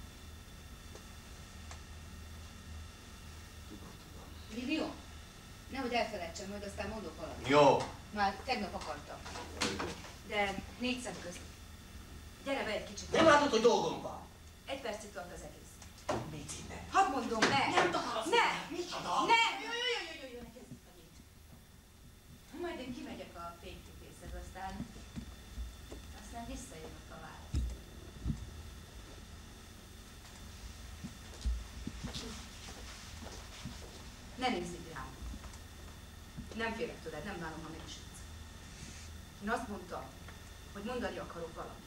Tudom. Livió, nehogy elfelejtsem, majd aztán mondok valamit. Jó. Már tegnap akartam. De 4 szem közt. Gyere be egy kicsit. Nem látod, hogy dolgom van? 1 percig tart az egész. Mit innen? Hadd mondom, ne! Nem akarsz! Ne! Micsoda? Ne! Jó, ne kezdjük annyit. Majd én kimegyek a fényképészhez, aztán visszajövök a választ. Ne nézz így rám. Nem félek tőled, nem bánom, ha megismersz. Én azt mondtam, hogy mondani akarok valamit.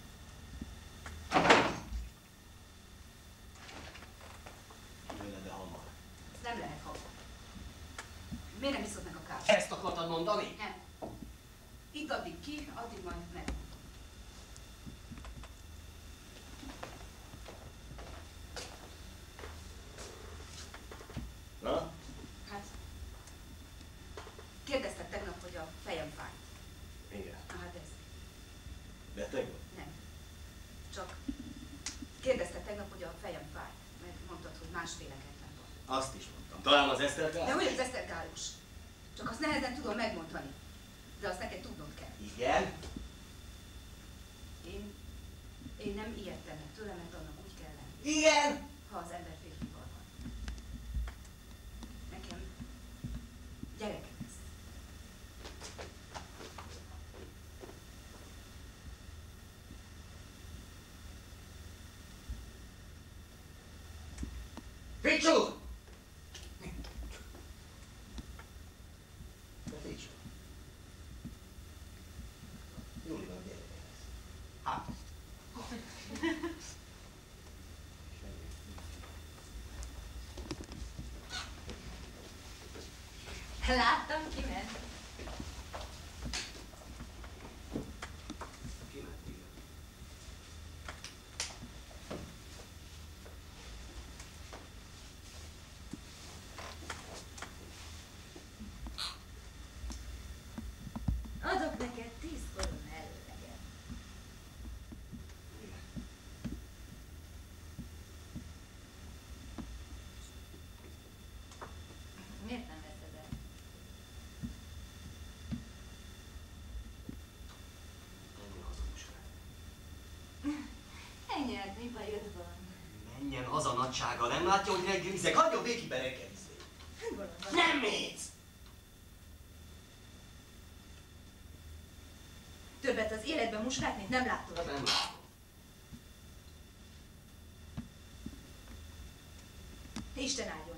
Tőle, de hamar. Ez nem lehet hamar. Miért nem iszod meg a kávét? Ezt akartad mondani? Nem. Itt addig ki, addig majd meg. Na? Hát, kérdezted tegnap, hogy a fejem fájt. Igen. Na hát ez. Beteg vagy? Nem. Csak kérdezted tegnap, hogy a fejem fájt. Meg mondtad, hogy másféleképpen van. Azt is mondtam. Talán az esztergál? De hogy az esztergályos? Csak azt nehezen tudom megmondani. De azt neked tudnod kell. Igen. Én nem ijedtem meg tőle, mert annak úgy kell lenni, Igen. ha az ember férfival van. Nekem gyerekek lesz. Ficsú! De Ficsú. Julival gyereke lesz. Hát. Láttam, kiment. Kiment, igen. Adok neked 10 korona előleget. Igen. Miért nem veszed el? Menjen haza, muskát. Ennyi, hát mi bajod van? Menjen haza, nagysága. Nem látja, hogy reggelizek? Hagyjon békében reggelizni. Bolond vagy. Nem mész! Többet az életben muskátnét nem látod. Hát nem látom. Isten áldjon.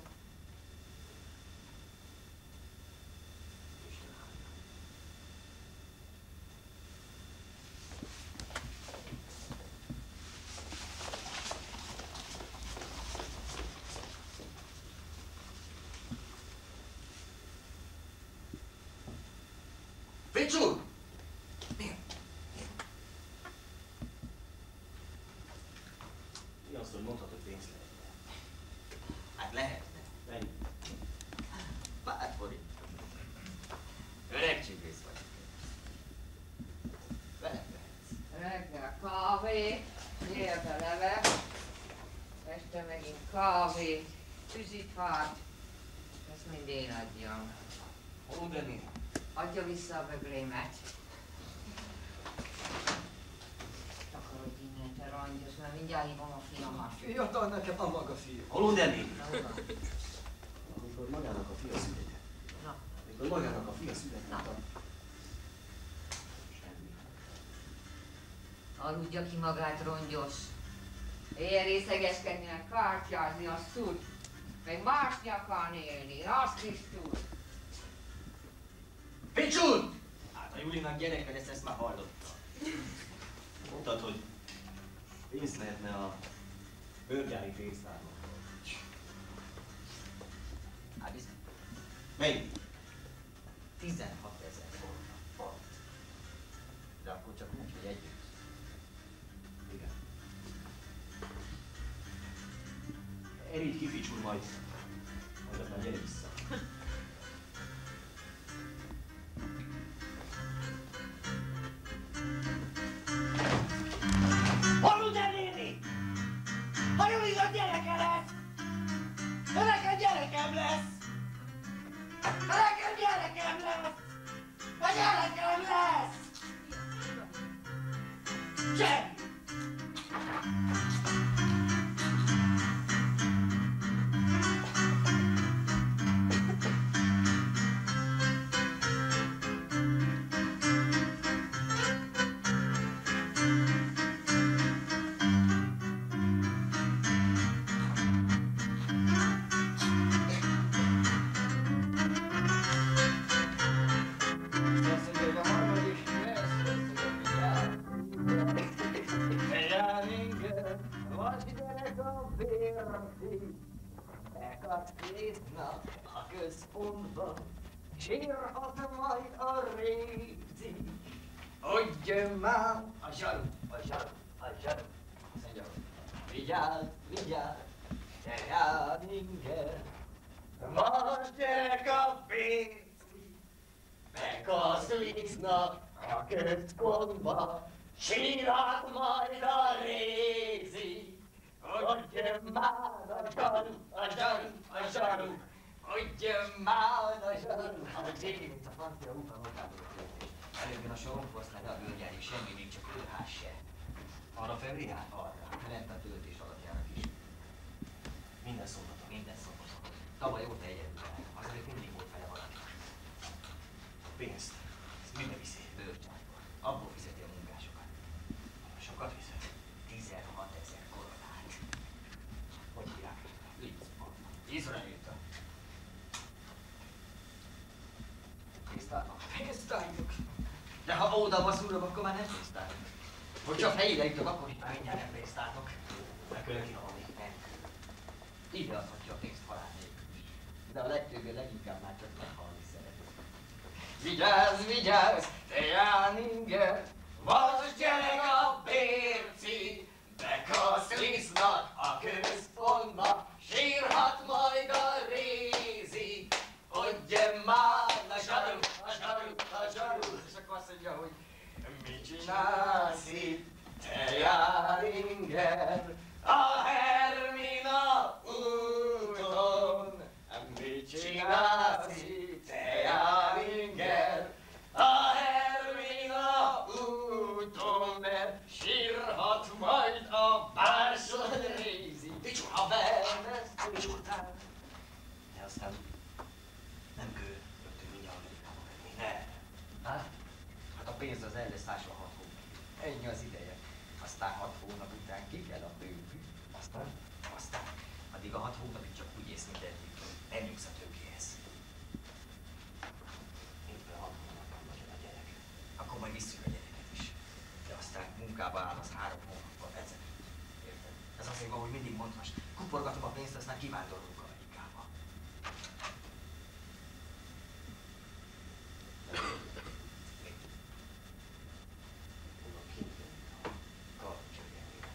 Isten áldja. Ficsú! Mi azt, hogy mondhatod, pénz lehetne? Hát lehetne. Mennyi? Pár forint. Öreg csibész vagy. Velem vehetsz. Reggel kávé, délbe leves, este megint kávé, tűzifát, ezt mind én adjam. Holunder néni? Adja vissza a bögrémet. Takarodj innen, te rangyos, mert mindjárt hívom a fiamat. Fiatal nekem a maga fiú. Holunder néni? Amikor magának a fia született. Na. Amikor magának a fia született. Semmi. Aludja ki magát, rongyos. Ilyen részegeskedni, meg kártyázni, azt tud. Meg más nyakán élni, azt is tud. Picsúr! Hát a Julinak gyereke lesz, ezt már hallottam. Mondtad, hogy pénzt lehetne a bőrgyári pénztárnak. Hát bizony. Mennyi? 16 000 forint. De akkor csak úgy, hogy együtt. Igen. Erigy ki, Picsúr, majd aztán gyere vissza. Holunder néni! A Julinak gyereke lesz! Nekem gyerekem lesz! Nekem gyerekem lesz! A gyerekem lesz! Semmi! A központba sírhat majd a rézi. Hogy jön már a zsaru, a zsaru, a zsaru. Azt mondja, vigyázz, vigyázz, te rád inger. Most gyerek a pénzi, bekaszlíznak a központba, sírhat majd a rézi. Hogy jön már a zsaru, a zsaru, a zsaru. Hogy jön már a zsaru. Ahogy végig, mint a francia úton hozzátok a töltés. Előbben a soromfosztál, de a bőrgyárig semmi, még csak őrház se. Arra felé hát? Arra, lent a töltés alatt járnak is. Minden szombaton. Minden szombaton. Tavaly óta egyedül el. Azért mindig volt vele valaki. A pénzt. Ezt minden viszi. Bőrgyárból. Abból fizeti a munkásokat. Sokat viszed. 16 000 koronát. Hogy hívják? Izraelita. Pénztárnak. Pénztárjuk. De ha oda baszulok, akkor már nem pénztárok. Hogyha fejére jutok, akkor itt már mindjárt nem pénztárok. Meg kell kihalni. Nem. Ide adhatja a pénzt halál nélkül. De a legtöbbé leginkább már csak meghalni szeret. Vigyázz, vigyázz, te Jáninger! Most gyerek a bérci! Bekaszlíznak a központba, sírhat majd a rézi. Hogy jön már a zsaru, a zsaru, a zsaru. És akkor azt mondja, hogy mit csinálsz itt, te Jáninger? A Hermina úton. Mit csinálsz itt, te Jáninger? A Hermina úton, mert sírhat majd a bársony rézi. Picsúr, ha bennesz, picsúrtál. De aztán nem kő rögtön mindjárt Amerikába menni. Ne! Hát a pénz az el lesz ásva 6 hónap. Ennyi az ideje. Aztán 6 hónap után ki kell a bővű. Aztán. Addig a 6 hónapig csak úgy ész, mint eddig. Nem nyugsz a tőkéhez. Éppen 6 hónapban nagyon a gyerek. Akkor majd visszük a gyereket is. De aztán munkába áll az 3 hónapban. Ezek. Érted? Ez azért van, hogy mindig mondhass. Kuporgatom a pénzt, aztán kivándorolunk Amerikába. Onnan kint jönni a karcsörgényére.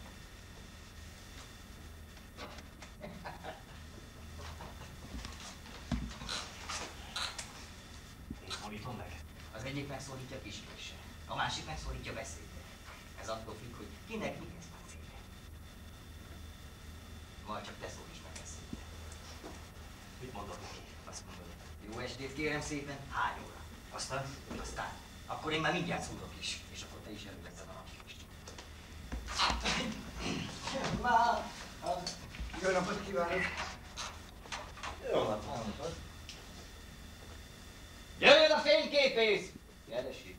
Én szólítom meg? Az egyik megszólítja kiskéssel, a másik megszólítja beszédre. Ez attól függ, hogy kinek mihez van célja. Majd csak te szólíts meg beszédre. Mit mondod neki? Azt mondom, jó estét kérem szépen, hány óra? Aztán? Akkor én már mindjárt szúrok is, és akkor te is előveszed a napkést. Jó napot kívánok! Jó napot! Jöjjön a fényképész! Keresik.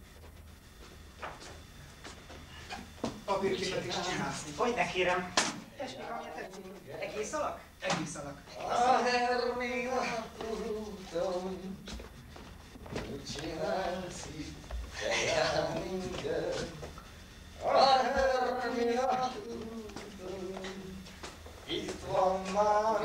Papírképet is csinálsz. Hogy ne kérem? Tessék, amilyen tetszik. Egész alak? Egész alak. A Hermina úton, mit csinálsz itt, te Jáninger? A Hermina úton, itt van már.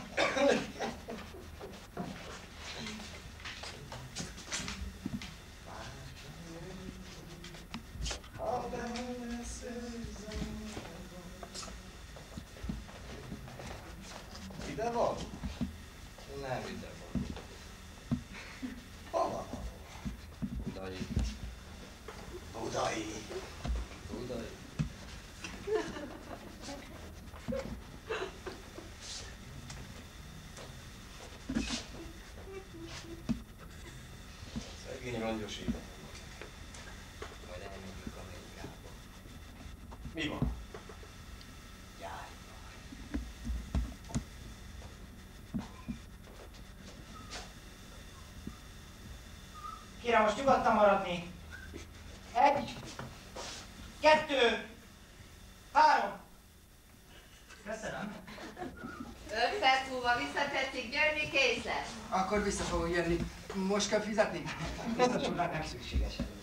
Ha beszélzem, ide van? Nem ide van. Hova való? Budai. Budai. Budai. Szegény rongyos ide. Majd elmegyünk Amerikába. Mi van? Járj. Kérem most nyugodtan maradni. 1, 2, 3. Köszönöm. 5 perc múlva visszatetszik, Györgyi, kész lesz. Akkor vissza fogok jönni. Most kell fizetni? Biztos úrnak nem szükséges előre.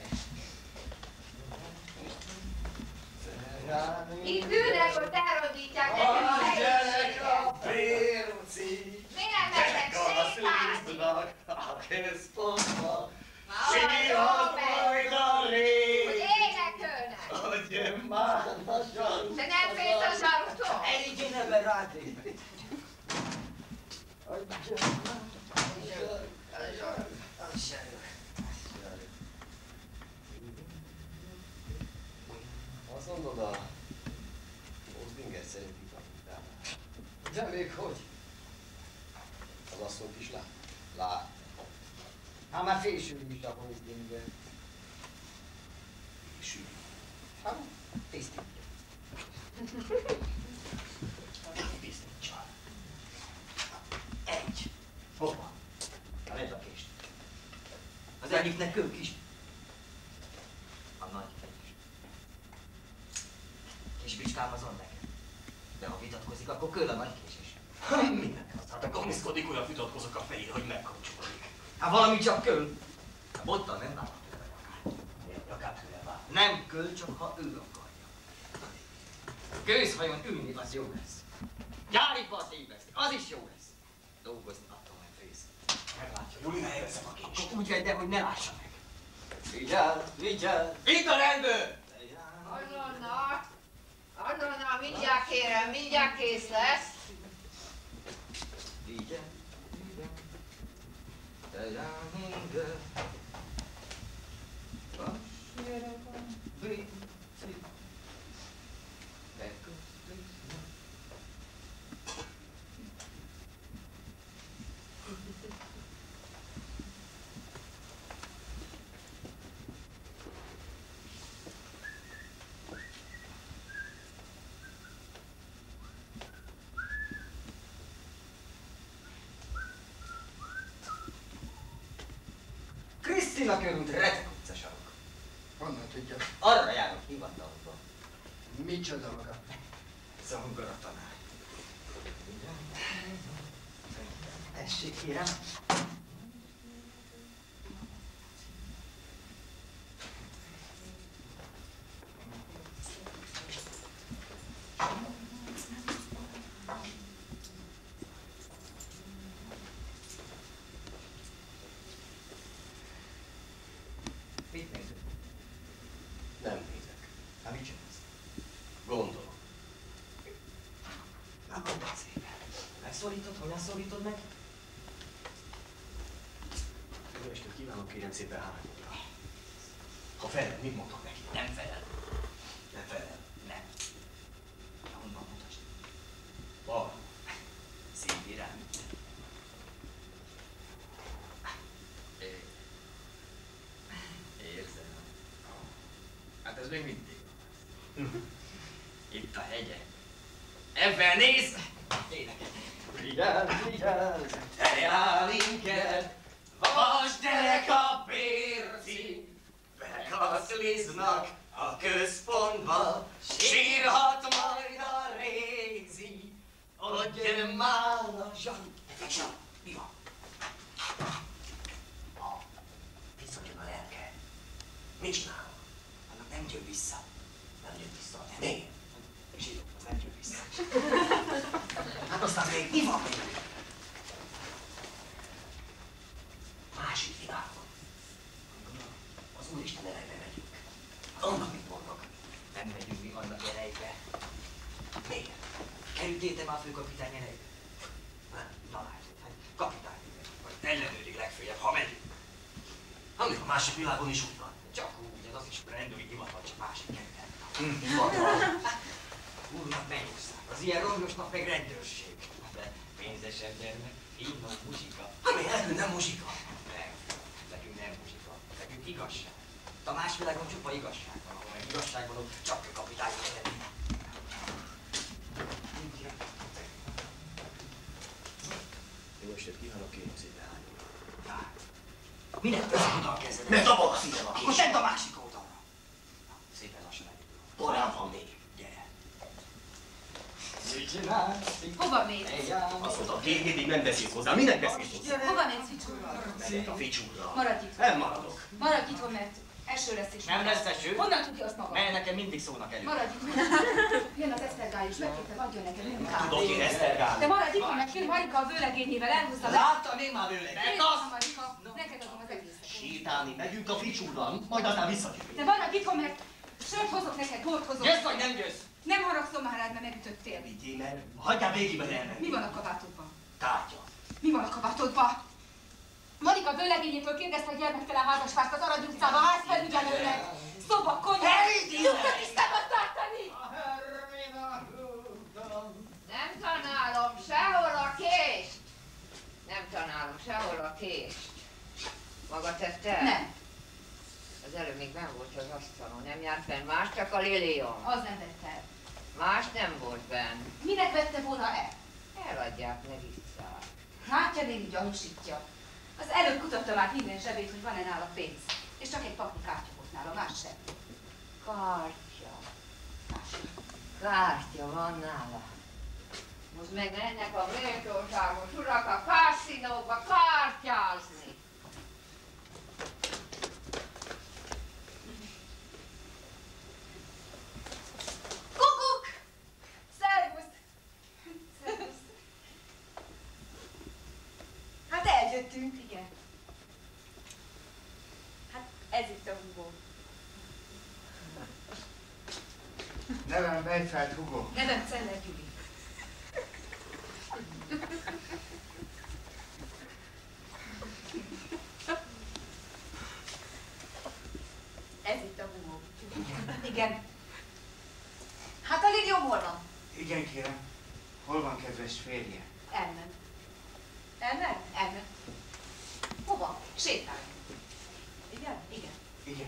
Itt ülnek, hogy elrondítják nekem a Gyerek a helyiséget. Péruci! Mi nem mentek sétálni? A központba! Már Sírhat majd a hogy rég! énekelnek. Hogy jön már a zsaruk! Te nem félsz a zsaruktól? Elég én ebben rátérek. Azt mondod, a Oszdinger szereti kapitánát. De még hogy? Az asszonyt is lát. Hát már fésül is a Hozdinger. Fésül. Hát, tisztítja. Tisztítsa. 1. Hova? A vedd a kést. Az egyiknek kök is. A nagy is. Kis bicskám azon nekem. De ha vitatkozik, akkor köl a nagy kés is. Mindenki aztán komiszkodik, olyan vitatkozok a fején, hogy megkapcsolódik. Hát valami csak köl. A bottal nem válhat tőle akár. Nyakát tőle vár. Nem köl, csak ha ő akarja. Gőzhajon ülni, az jó lesz. Gyáripart ébreszni, az is jó lesz. Dolgozni attól nem félsz. Meglátja, Juli, ne elveszem a kést. Akkor úgy vegy, de hogy ne lássa meg. Vigyázz, vigyázz! Itt a rendőr! Azonnal. Azonnal, mindjárt kérem, mindjárt kész lesz. Vigyázz, vigyázz. Te Jáninger. Vasérek a Béci. Beköztöznek. Krisztina körült retek utcasarok. Honnan tudja? Arra járok hivatalba. Micsoda maga? Zongora tanár. Tessék, kérem. Mit nézünk? Nem nézek. Hát mit csinálsz? Gondolom. Na, mondd szépen. Megszólítod? Hogyan szólítod meg? Jó estét kívánok, kérem szépen hányóra. Ha felel, mit mondok neki? Nem felel. Nem felel. Nem. Na, honnan mutasd? Bal. Szép irány. még mindig. Itt a hegye. Ebben néz! Vigyázz, vigyázz! Eljár minket! Vas gyerek a bérci! Bekaszliznak a központba, sírhat majd a rézi. Ott jön már a zsani. Feksa, mi van? Visszajön a lelke. Mit csinál? Annak nem jön vissza. Nem jön vissza. Miért? Zsidó, nem jön vissza. Hát aztán még mi van még? Másik világon. Az Úristen erejbe megyünk. Annak mit mondok? Nem megyünk mi annak erejbe. Miért? Kerültél már főkapitány erejbe? Nem, találtuk. Hát kapitány vagy ellenőrig legfőjebb, ha megyünk. Ami a másik világon is úgy van. Csak úgy, az is rendőri hivatal, csak másik kerület. Hivatal. Úrnak mennyország. Az ilyen romlosnak meg rendőrség. De pénzes embernek finom muzsika. Ami nekünk nem muzsika. Nem, nekünk nem muzsika. Nekünk igazság. A más világon csupa igazság van, ahol meg igazság van, ott csak a kapitány lehet. Jó estét kívánok, kérem szépen hányom. Minek teszek oda a kezedet? Mert abban a szívem a késő. Akkor tedd a másik oldalra. Szépen lassan megyünk. Korán van még. Gyere. Mit csinálsz? Hova mész? Azt mondta, mindig nem beszélsz hozzá. Minek beszélsz hozzá? Hova mész, ficsúrra? Megyek a ficsúrra. Maradj itt. Nem maradok. Maradj itthon, mert eső lesz is. Nem lesz eső. Honnan tudja azt maga? Mert nekem mindig szólnak elő. Maradj itt. Jön az esztergályos, megkértem, adjon nekem munkát. Tudok én esztergálni. De maradj itt, mert jön Marika a vőlegényével elhúzta le. Láttam én már vőleget. Én az! Marika, neked adom az egészet. Sétálni megyünk a ficsúrra, majd aztán visszajövünk. De maradj itt, mert sört hozok neked, bort hozok. Jössz vagy nem jössz? Nem haragszom már rád, mert megütöttél. Vigyél, mert hagyjál végigben elmenni. Mi van a kabátodban? Tárgya. Mi van a kabátodban? Marika vőlegényétől kérdezte a gyermektelen házaspárt az Arany utcában, házfelügyelőnek. Szoba, konyha. Tudta tisztában tartani! Nem tanálom sehol a kést. Nem tanálom sehol a kést. Maga tette? Nem. Az előbb még benn volt az asztalon, nem járt fenn más, csak a Lilium. Az nem vette el. Más nem volt benn. Minek vette volna el? Eladják, ne visszák. Látja, Lili gyanúsítja. Az előbb kutatta már minden zsebét, hogy van-e nála pénz. És csak egy pakli kártya volt nála, más sem. Kártya. Kártya van nála. Most meg mennek a méltóságos urak a kaszinóba kártyázni. Kukuk! Szervusz! Szervusz! Hát eljöttünk. Igen. Hát ez itt a Hugo. Nevem Bejfeld Hugo. Nevem Celler Gyuri. Ez itt a Hugo. Igen. Hát a Lilium hol van? Igen, kérem. Hol van kedves férje? Elment. Elment? Elment. Hova? Sétálj. Igen? Igen. Igen.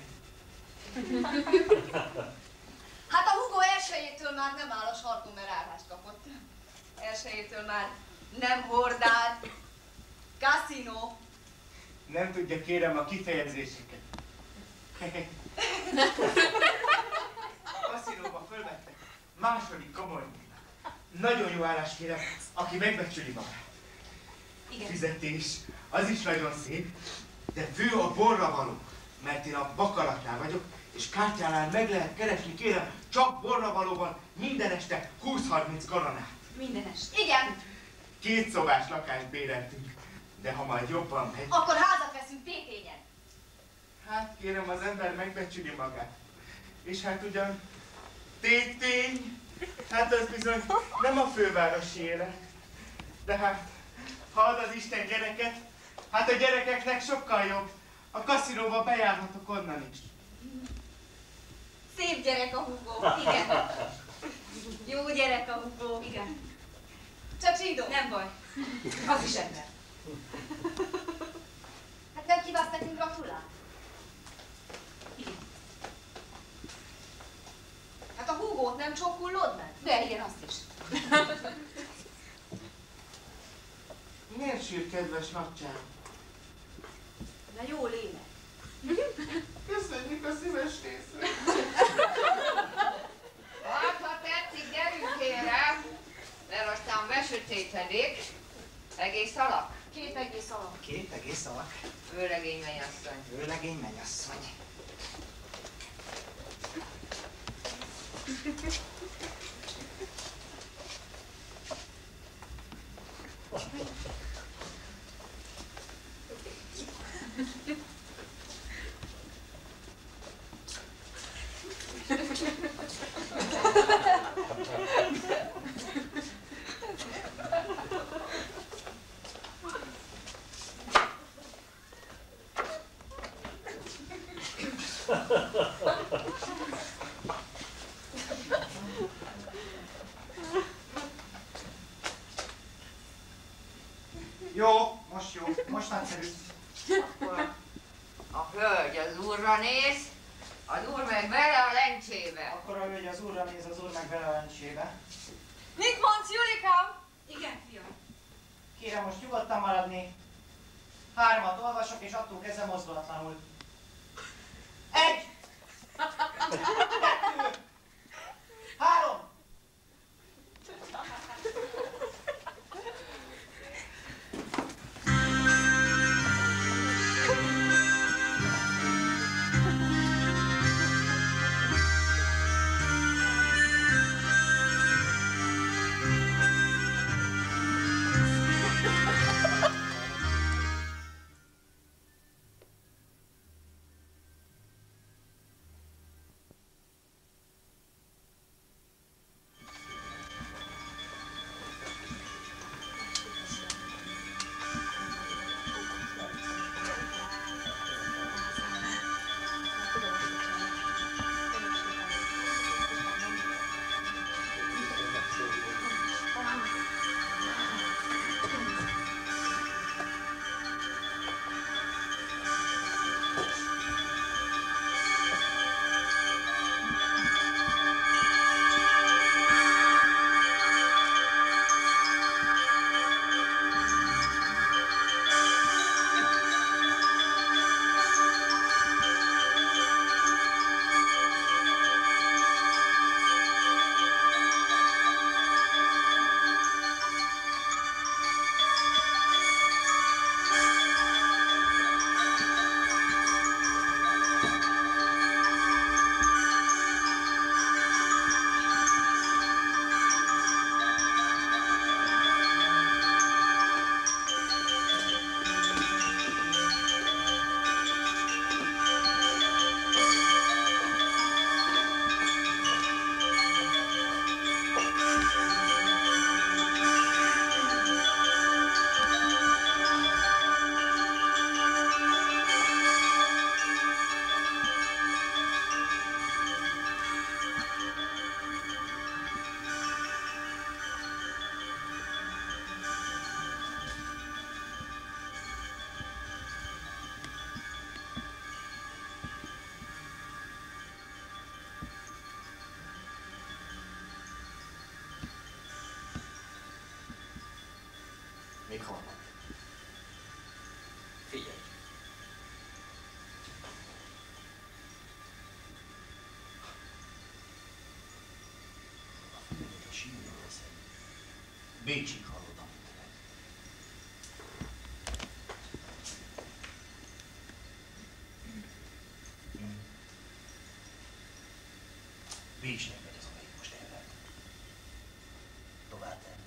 Hát a Hugo elsőjétől már nem áll a sarkon, mert állást kapott. Elsőjétől már nem hordált. Kaszinó. Nem tudja, kérem, a kifejezéseket. A kaszinóba fölvettek. Második komoly. Nagyon jó állás, kérem, aki megbecsüli magát. Igen. Fizetés, az is nagyon szép, de fő a borra való, mert én a bakaratnál vagyok, és kártyánál meg lehet keresni, kérem, csak borra valóban minden este 20-30 koronát. Minden este. Igen, 2 szobás lakást béreltünk, de ha majd jobban megy... akkor házat veszünk Pétényen. Hát kérem, az ember megbecsüli magát. És hát ugyan Tétény, hát az bizony nem a fővárosi élet. De hát, ha ad az Isten gyereket, hát a gyerekeknek sokkal jobb. A kaszinóba bejárhatok onnan is. Szép gyerek a Hugo. Igen. Jó gyerek a Hugo. Igen. Csak zsidó. Nem baj. Az is ember. Hát nem kívánsz nekünk gratulálni? Igen. Hugót nem csókullod meg? De igen, azt is. Miért sír, kedves nagycsám? Na jó lélek. Köszönjük a szíves részre. Hát, ha tetszik, gyerünk kérem, mert aztán besötétedik. Egész alak? 2 egész alak. 2 egész alak. Vőlegény mennyasszony. Vőlegény mennyasszony. Jó, most nagyszerű. Akkor a hölgy az úrra néz, az úr meg bele a lencsébe. Akkor a hölgy az úrra néz, az úr meg bele a lencsébe. Mit mondsz, Julikám? Igen, fiam. Kérem most nyugodtan maradni. 3-at olvasok, és attól kezdve mozdulatlanul. 1, 2, 3. Még halnak. Figyelj. A sírról szerint. Bécsig hallottam tőled. Bécsnek megy az, amelyik most elvert. Tovább tenni.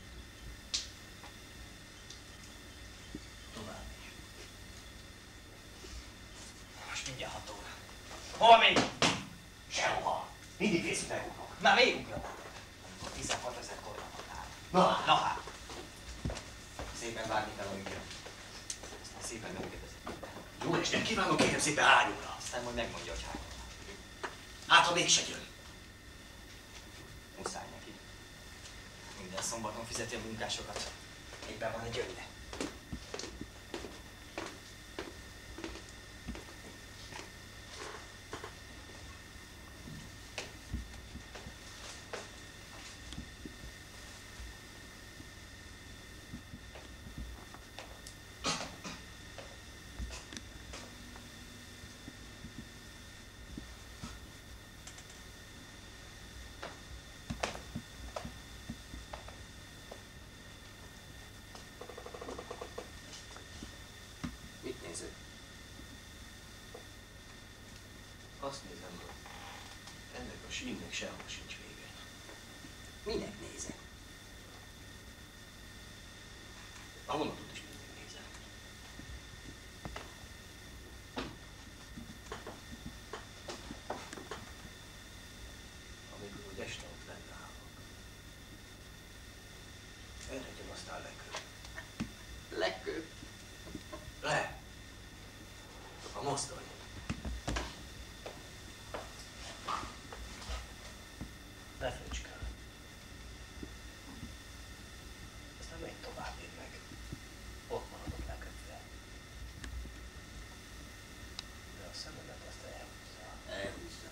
Tovább is. Most mindjárt 6 óra. Hova még? Sehova. Mindig készít megugrok. Már még ugrottam. Amikor 16 000 korlapotál. Na hát. Szépen várni kell, amíg jön. Aztán szépen megkérdezik. Jó estét kívánok, kérem szépen hányóra. Aztán majd megmondja, hogy hányóra. Hát, ha mégse jön. Muszáj neki. Minden szombaton fizeti a munkásokat. Éppen van egy önne. Azt nézem, hogy ennek a sínnek sehol sincs vége. Minek nézed? A vonatot is mindig nézem. Amikor úgy este ott lenne állok. Elregyem, aztán leköp. Leköp? Le! A mozdony. Lefröcskál. Aztán megy tovább, én meg ott maradok lekötve. De a szememet azt elhúzza. Elhúzza.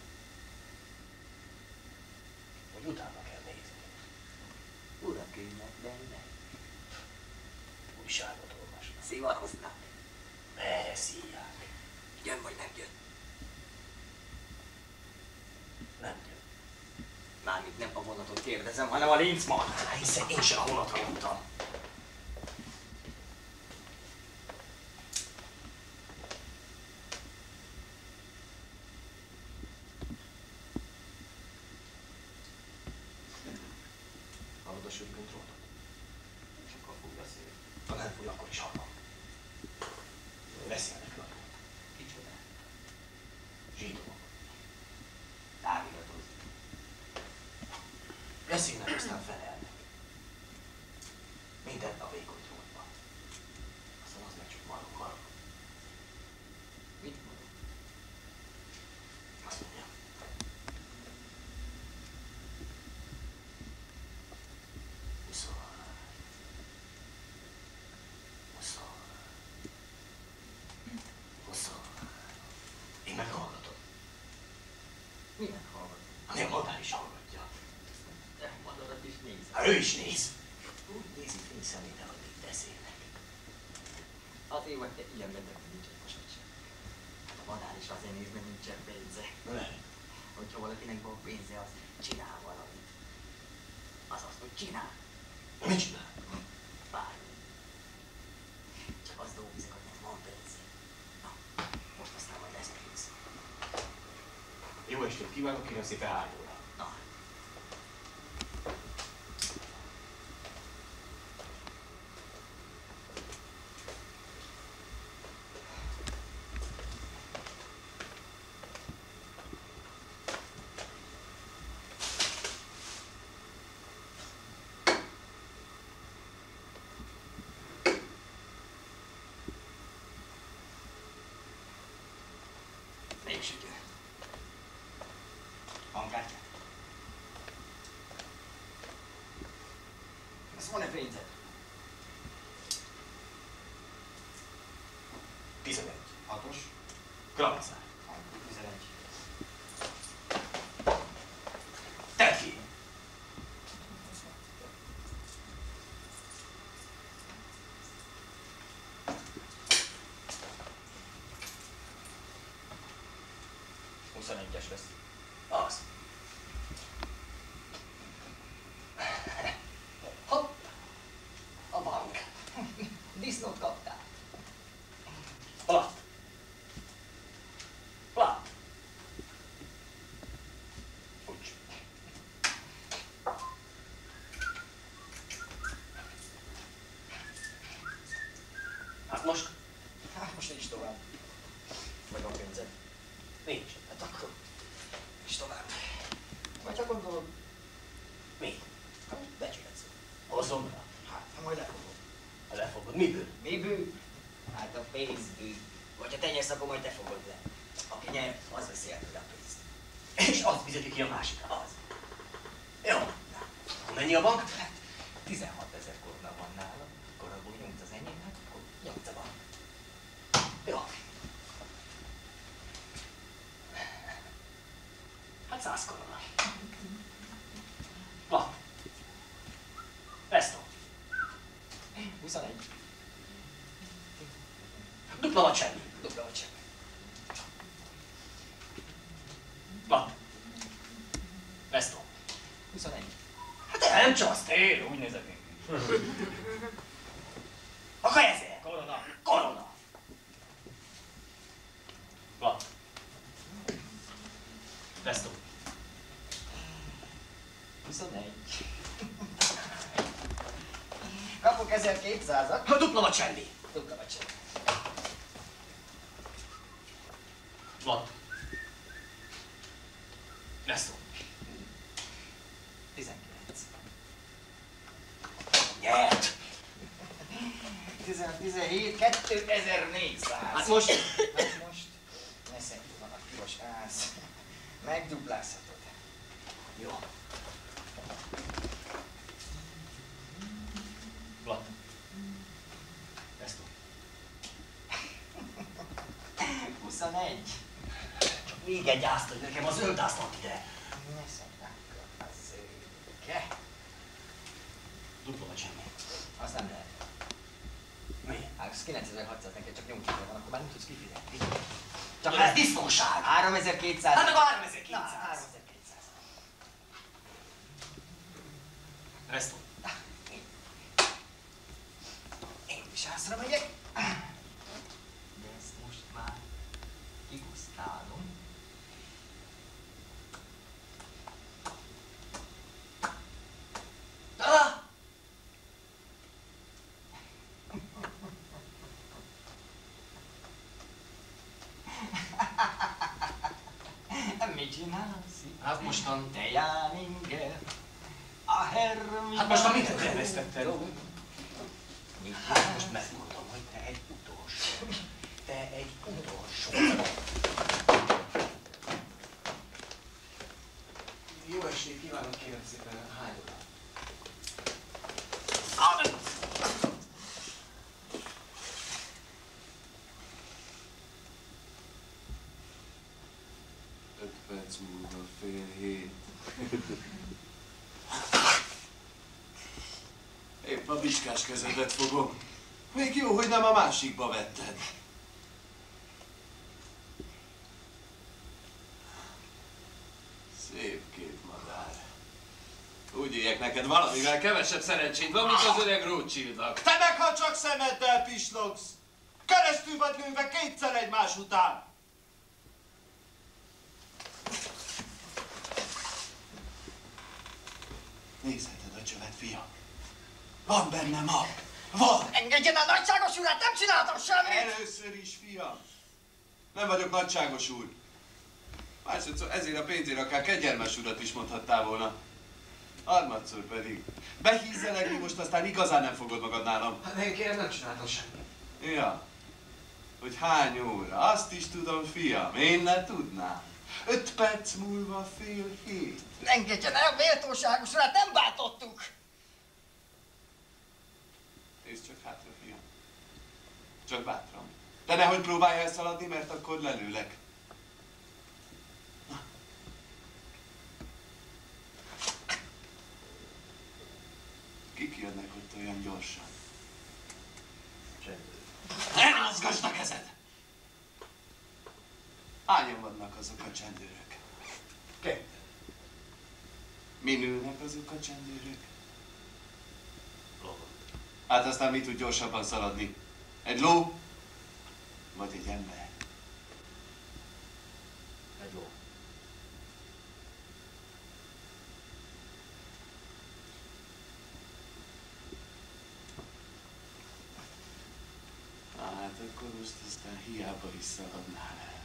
Hogy utána kell nézni. Urakönyvnek benne. Újságot olvasnak. Szivaroznak. Merre szíják. Jön vagy nem jön? Nem jön. Mármint nem a vonatot kérdezem, hanem a Linzmann. Hiszen én sem a vonatra mondtam. Hallod a sörgőn trótot? És akkor fog beszélni. Ha nem fúj, akkor is hallom. Beszélnek rajta. Kicsoda? Zsidó. Táviratozni. Beszélnek, aztán felelnek. Mindent a vékony trótba. Aztán az meg csak marok. Mit mondod? Azt mondja. Én meg hallgatom. Milyen hallgató? A nem madár is hallgatja. Te madarat is nézed. Hát ő is néz. Úgy nézi fényszemével, hogy még beszélnek. Azért vagy te ilyen beteg, hogy nincs egy vasat sem. Hát a madár is azért néz, mert nincsen pénze. Lehet. Hogyha valakinek van pénze, az csinál valamit. Az azt, hogy csinál. Mit csinál? Bármi. Csak az dolgozik, hogy nem van pénze. Na, most aztán majd lesz pénz. Jó estét kívánok, kérem szépen 3 óra. Na. Négsütő. Hangkártyát. Ez van-e pénzed? 11. 6-os. Kramaszár. 11. Tedd ki! Es lesz. Az. Hopp! A bank. Disznót kaptál. Platt. Platt. Úgy. Hát most? Hát most nincs tovább. Vagy van pénzed? Nincs. Hát akkor nincs tovább. Vagy ha gondolod, Mi? hát becsületsz. Hozomra? Hát, ha majd lefogod. Ha lefogod, miből? Miből? Hát a pénzből. Vagy ha te nyersz, akkor majd te fogod le. Aki nyer, az veszi el tőle a pénzt. És azt fizeti ki a másikra. Az. Jó. Na, akkor mennyi a bank? Hát 16 000 korona van nála, akkor abból 8 az enyém, hát akkor 8 van. Jó. Hát 100 korona. Platt. Pesto. 21. Dupla vagy semmi. Dupla vagy semmi. Platt. Pesto. 21. Hát te nem csasz. Én úgy nézek én. Akkor ezért. Korona. Korona. Platt. Presto. 21. Kapok 1200-at. Ha dupla vagy semmi. Dupla vagy semmi. Vlad. Presto. 19. Nyert! 17, 2400. Hát most? Hát most. Ne szedjük van a piros ász. Megduplázhatod. Jó. Vlad. Presto. 21. Csak még egy ászt, hogy nekem a zöld ászt ad ide. Ne szedj rá a szőke. Dupla vagy semmi. Azt nem lehet. Mi? Hát az 9600 neked csak 800 van, akkor már nem tudsz kifizetni. Csak ez disznóság! 3200. Hát akkor 3200. Na, 3200. Presto. Én is ászra megyek. De ezt most már kigusztálom. Mit csinálsz? Hát mostan... Te Jáninger, a hermi... Hát mostan mindent elvesztetted. Hát most megmondom, hogy te egy utolsó. Te egy utolsó. Jó estét kívánok, kérem szépen, hány óra? Perc múlva 6:30. Épp a biskás kezedet fogom. Még jó, hogy nem a másikba vetted. Szép két madár. Úgy éljek neked, valamivel kevesebb szerencséd van, mint az öreg Rothschildnak. Te meg, ha csak szemeddel pislogsz! Keresztül vagy lőve kétszer egymás után! Nézheted a csövet, fiam. Van benne mag. Van! Engedjen el, nagyságos urat, nem csináltam semmit! Először is, fiam. Nem vagyok nagyságos úr. Másodszor ezért a pénzért akár kegyelmes urat is mondhattál volna. Harmadszor pedig. Behízelegni most, aztán igazán nem fogod magad nálam. Hát én kérem, nem csináltam semmit. Ja. Hogy hány óra? Azt is tudom, fiam. Én ne tudnám. 5 perc múlva 6:30. Engedjen el, méltóságos urat, nem bántottuk! Nézd csak hátra, fiam. Csak bátran. De nehogy próbálj elszaladni, mert akkor lelőlek. Na. Kik jönnek ott olyan gyorsan? Ne mozgasd a kezed! Hányan vannak azok a csendőrök? 2. Min ülnek azok a csendőrök? Hát aztán mi tud gyorsabban szaladni? Egy ló? Vagy egy ember? Egy ló. Hát akkor most aztán hiába is szaladnál el.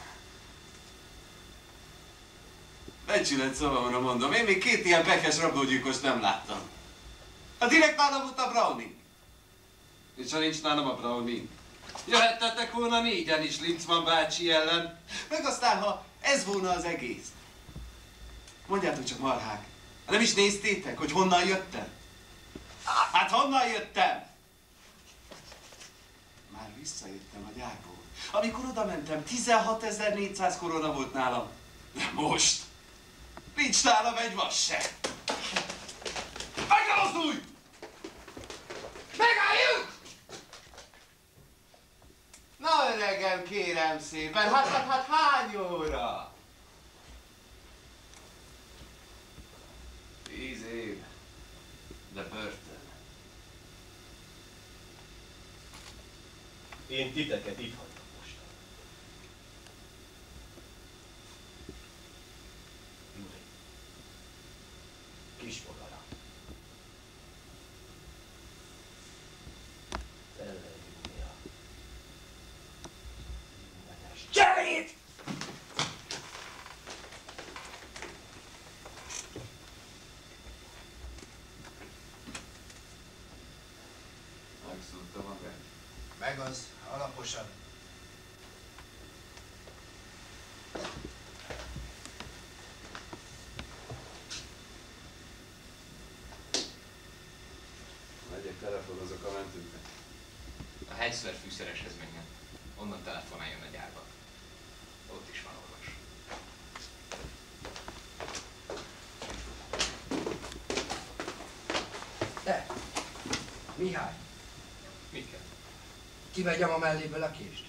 Becsület szavamra mondom, én még 2 ilyen pekes rablógyilkost nem láttam. A direkt nálam volt a Browning. És ha nincs nálam a Browning, jöhettetek volna 4-en is Linzmann bácsi ellen. Meg aztán, ha ez volna az egész. Mondjátok csak, marhák, nem is néztétek, hogy honnan jöttem? Hát honnan jöttem? Már visszajöttem a gyárból. Amikor oda mentem, 16.400 korona volt nálam. De most nincs nálam egy vas se. Meg ne mozdulj! Megálljunk! Na öregem, kérem szépen, hát hány óra? 10 év. De börtön. Én titeket itt hagyom most. Megszúrta magát. Meg az, alaposan. Megyek, telefonozok a mentőknek. A hegyszer fűszereshez menjen. Onnan telefonáljon a gyárba. Ott is van orvos. Te, Mihály, Mit kell? kivegyem a melléből a kést.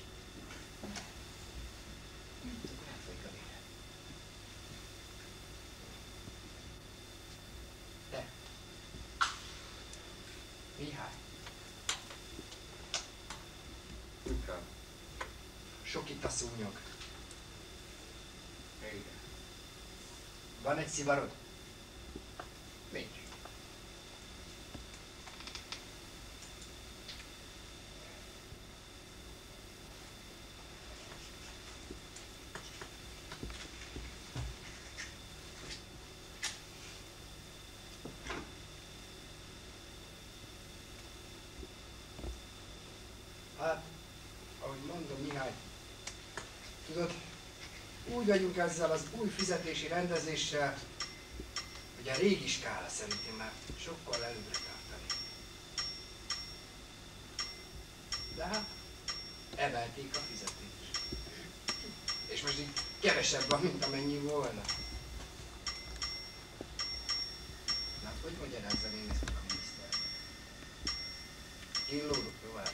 Elfolyik a vére. Te, Mihály, Mit kell? sok itt a szúnyog. Igen. Van egy szivarod? Nincs. Hát, ahogy mondom, Mihály, tudod, úgy vagyunk ezzel az új fizetési rendezéssel, hogy a régi skála szerintem már sokkal előbbre tartani. De hát, emelték a fizetést. És most így kevesebb van, mint amennyi volna. Na, hogy magyarázzam én ezt a miniszternek? Kínlódok tovább.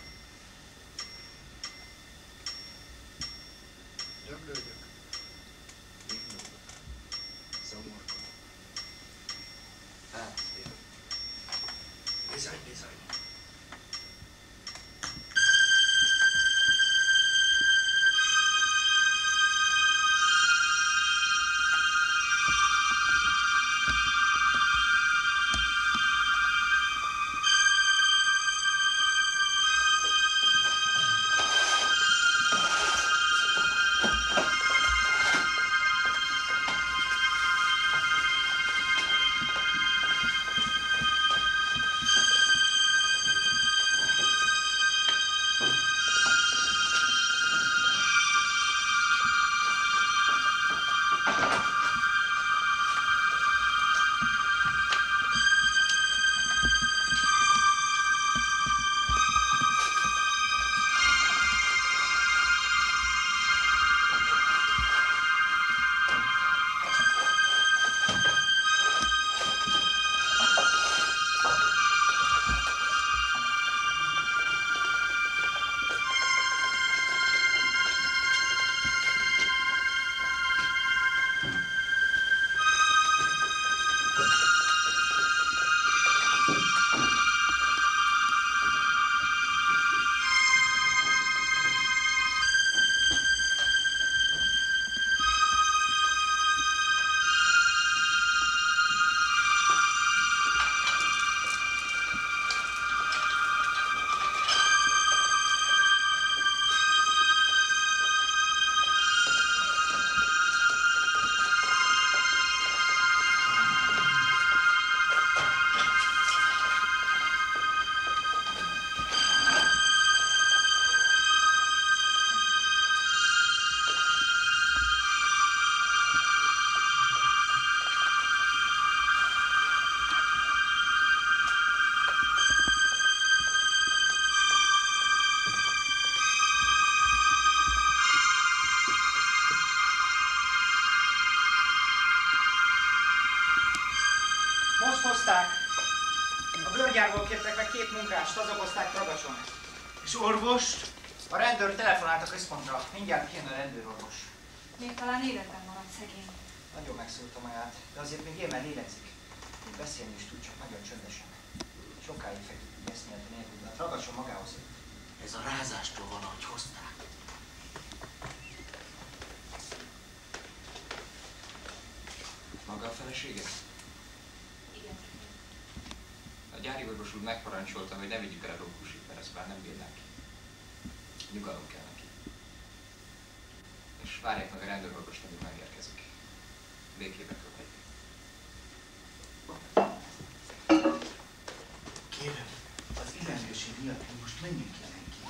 Döglődök, kínlódok, szomorkodok. Hát, bizony, bizony. A bőrgyárból kértek meg 2 munkást, azok hozták Ragacson. És orvost? A rendőr telefonált a központra. Mindjárt kijön a rendőrorvos. Még talán életben marad szegény. Nagyon megszúrta magát, de azért még émen lélegzik. Beszélni is tud, csak nagyon csöndesen. Sokáig feküdt így eszméletlen nélkül, de hát Ragacson magához jött. Ez a rázástól van, ahogy hozták. Maga a felesége? Igen. A gyári orvos úr megparancsolta, hogy ne vigyük el a rókusig, mert ezt már nem bírnánk ki. Nyugalom kell neki. És várják meg a rendőrorvost, amíg megérkezik. Békében követjük. Kérem, az illendős rendőrség miatt, hogy most menjünk innen ki.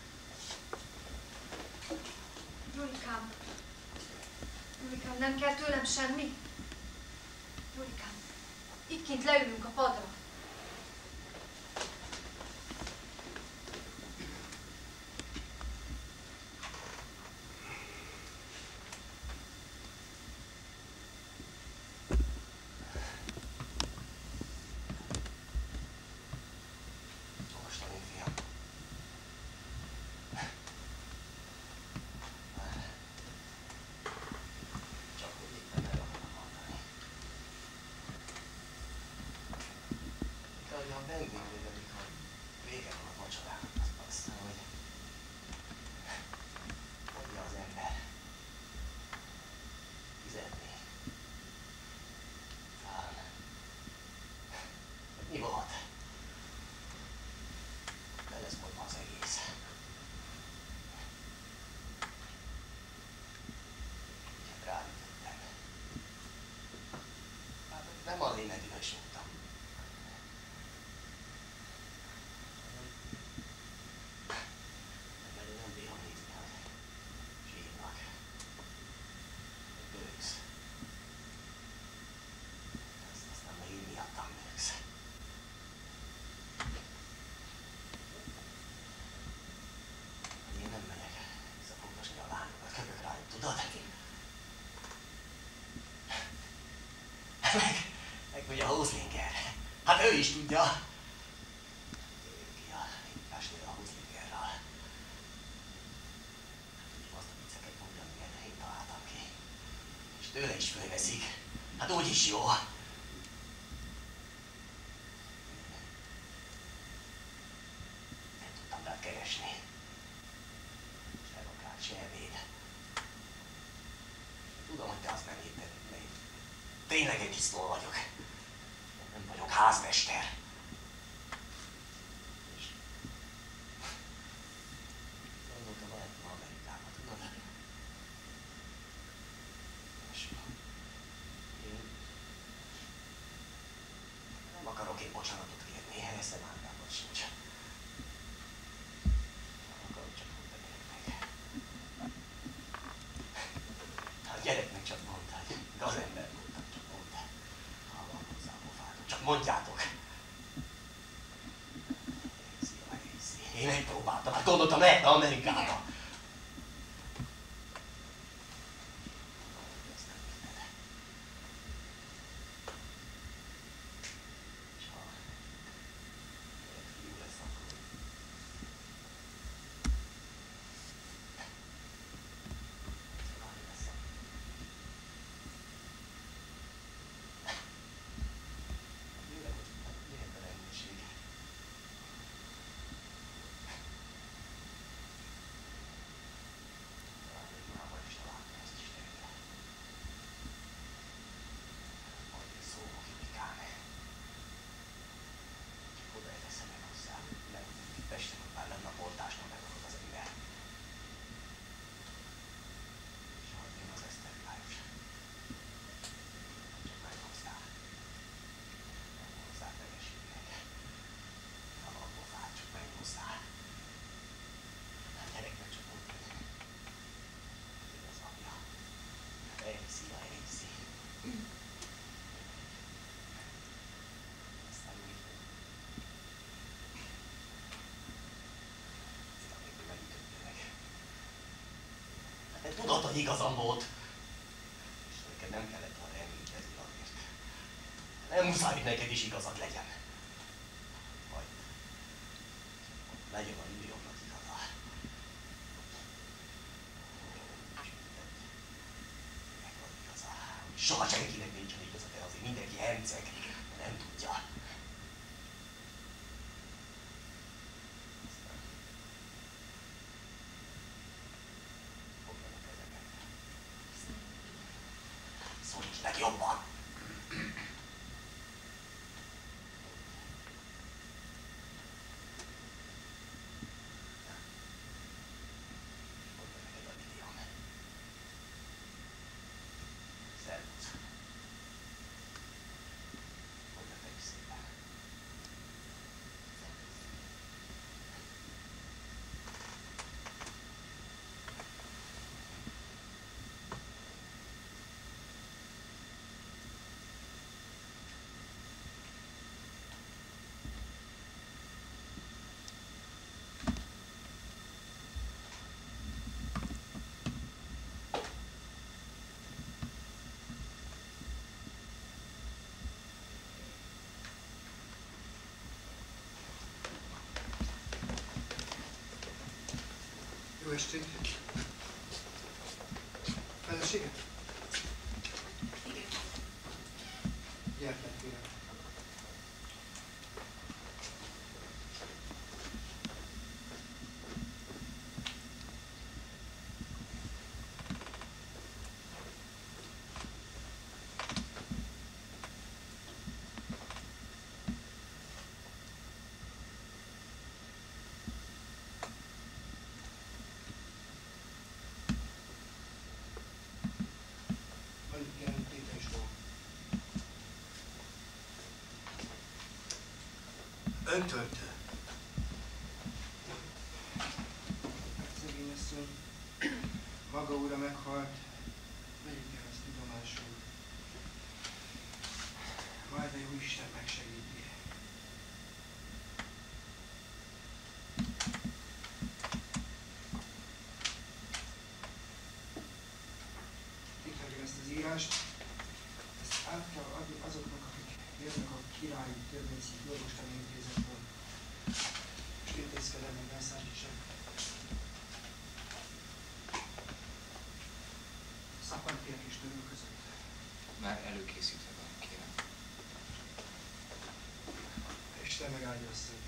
Julikám, nem kell tőlem semmi? Julikám, itt kint leülünk a padra. Mi volt? De ez volt ma az egész. Ugye ráütöttem. Hát nem azért, mert üres voltam. Mert nem bírom nézni, hogy sírnak. Bőgsz. Aztán meg én miattam bőgsz. Én nem megyek visszafogdosni a lányokat, köpök rájuk, tudod? Meg ugye a Hozlinger. Hát ő is tudja. Jöjjön ki a indításnél a Hozlingerral. Tudjuk azt a vicceket mondja, amiket én találtam ki. És tőle is fölveszik. Hát úgy is jó. Nem tudtam rád keresni. Se rakát, se ebéd. Tudom, hogy te azt nem hitted, de én tényleg egy disznó vagyok. Nem vagyok házmester. És gondoltam, lehetne Amerikába, tudod? És én nem akarok én bocsánatot kérni, eszemálmában sincs. Nem akarok csak mondani nektek. A gyereknek csak mondta, hogy gazember voltam, csak mondta. Hallom hozzá a pofátok, csak mondjátok. Érzi. Én megpróbáltam, hát gondoltam, lehetne Amerikába. Tudod, hogy igazam volt. És neked nem kellett arra említkezni azért. Nem muszáj, hogy neked is igazad legyen. Majd legyen a milliómnak igaza. Meg van igaza. Soha senkinek nincsen igaza, de azért mindenki herceg, de nem tudja. Szólj jobban! Szervusz! Jó estét. Felesége? Igen. Gyertek, kérem. Öntöltő. Hát szegény asszony, maga ura meghalt, vegyük el ezt tudomásul. Majd a jó Isten megsegíti. Itt hagyom ezt az írást, ezt át kell adni azoknak, akik jönnek a királyi törvényszéki orvostani intézetből. És intézkedem, hogy elszállítsák. Szapantiek és törő között. Már előkészítve van, kérem. Isten megáldja asszony.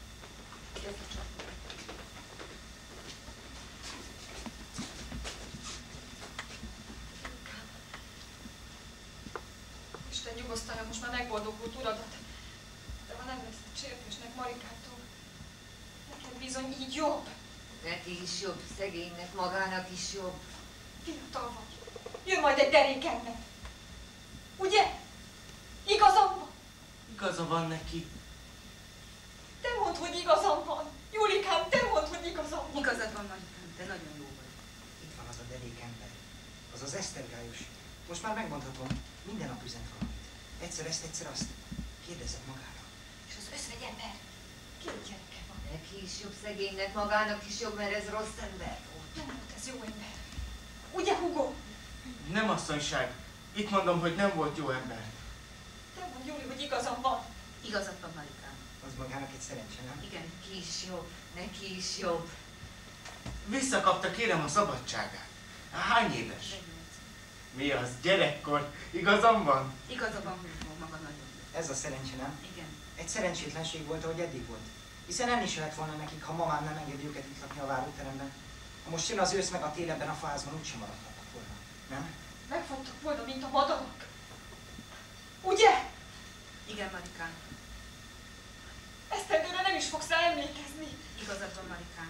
Isten nyugosztalja most már megboldogult uradat. De ha nem lesz a csirkesnek Marikától, neked bizony így jobb. Neki is jobb, szegénynek, magának is jobb. Fiatal vagy. Jön majd egy derék ember. Ugye? Igazam van? Igaza van neki. Te mondd, hogy igazam van. Julikám, te mondd, hogy igazam van. Igazad van, Marikám, te nagyon jó vagy. Itt van az a derék ember. Az az esztergályos. Most már megmondhatom, minden nap üzent valamit. Egyszer ezt, egyszer azt. Kérdezem magára. És az özvegy ember? Két gyereke van. Neki is jobb, szegénynek, magának is jobb, mert ez rossz ember volt. Nem volt ez jó ember. Ugye, Hugo? Nem asszonyság. Itt mondom, hogy nem volt jó ember. Te mondd, Juli, hogy igazam van. Igazad van, Marikám. Az magának egy szerencse, nem? Igen. Neki is jobb, neki is jobb. Visszakapta, kérem, a szabadságát. Hány éves? Mi az, gyerekkor? Igazam van? Igazad van, Hugo, maga nagyon jó. Ez a szerencse, nem? Igen. Egy szerencsétlenség volt, ahogy eddig volt. Hiszen enni se lett volna nekik, ha mamám nem engedi őket itt lakni a váróteremben. Ha most jön az ősz meg a tél ebben a faházban, úgysem maradhatnak volna. Nem? Megfogtak volna, mint a madarak. Ugye? Igen, Marikám. Eszterdőre nem is fogsz rá emlékezni. Igazad van, Marikám.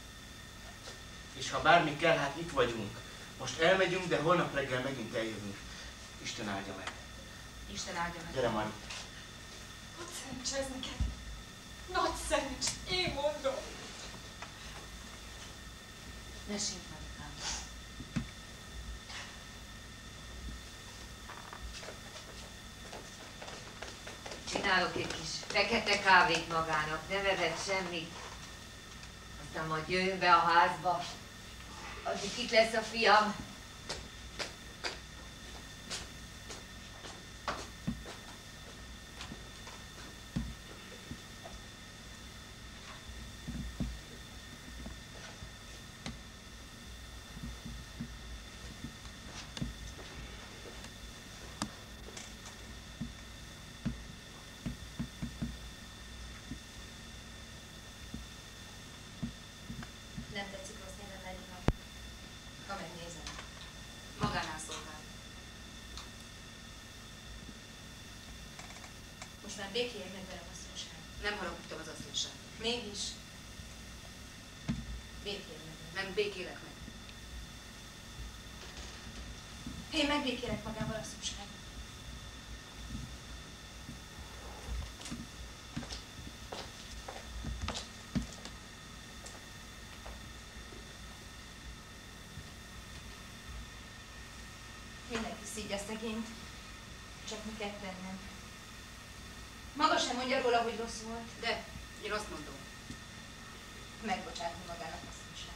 És ha bármi kell, hát itt vagyunk. Most elmegyünk, de holnap reggel megint eljövünk. Isten áldja meg. Isten áldja meg. Gyere, Mari. Nagy szerencs ez neked. Nagy szerencs, én mondom. Ne sínj, Marikám. Csinálok egy kis fekete kávét magának, nem evett semmit. Aztán majd jöjjön be a házba. Addig itt lesz a fiam. Nem tetszik rossz néven lenni, ha megnézem. Magánál szolgál. Most már békéljek meg velem, asszonyság. Nem haragudtam az asszonyság. Mégis. Békélj meg. Nem békélek meg. Én megbékélek magával, asszonyság. Mindenki szígye szegényt, csak mi ketten nem. Maga sem mondja róla, hogy rossz volt. De én azt mondom. Megbocsátom magának, asszonyság.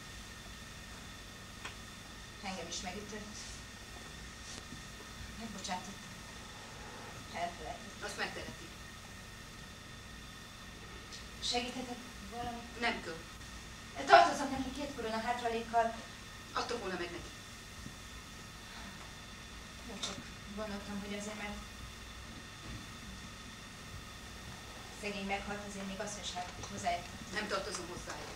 Engem is megütött. Megbocsátott. Elfelejtett. Azt megteheti. Segíthetek valamit? Nem kell. Tartozok neki 2 korona hátralékkal. Adtok volna meg neki. Jó, csak gondoltam, hogy azért, mert szegény meghalt, azért még azt is hát hozzáértem. Nem tartozom hozzájuk.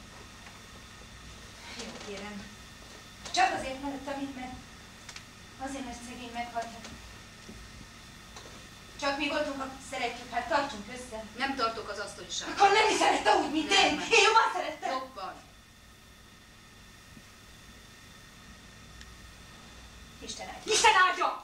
Jó, kérem. Csak azért maradtam itt, mert azért, mert szegény meghalt. Csak mi voltunk, akik szeretjük, hát tartsunk össze. Nem tartok az asztaliság. Akkor nem is szerette úgy, mint én. Én jobban szerettem. Jobban. Isten áldja. Isten áldja!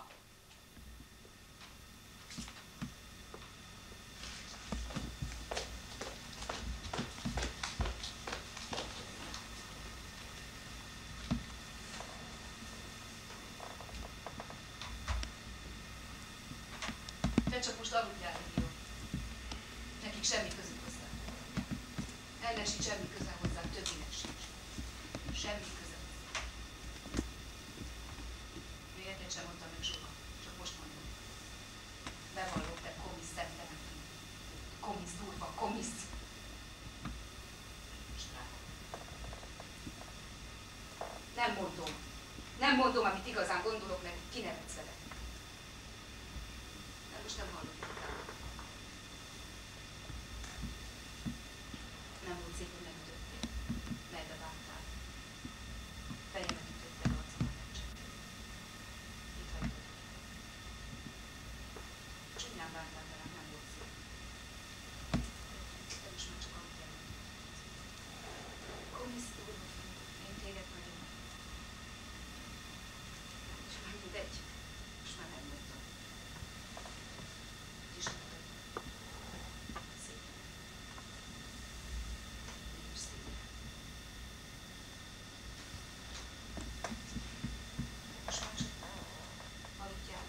Te csak most aludjál, Rio. Nekik semmi közük hozzá. Ennek sincs semmi köze hozzá, többinek sincs. Semmi köze hozzá. Még egyet sem mondtam meg soha. Csak most mondom. Bevallok, te komisz szemtelen. Komisz durva, komisz. Nem mondom. Nem mondom, amit igazán gondolok, mert kinevetsz vele. De most nem hallottam. Nem volt szép, hogy megütöttél. Melybe vágtál. Fejemet ütötted, arcomat megcsaptad. Itt hagytad. Csúnyán bántál velem, nem volt szép. De most már csak amit jelent. Komisz durva, én téged nagyon. És már mindegy. Most már nem mondtam. És mondtad. Szép. Mégis szép. Most már csak aludjál.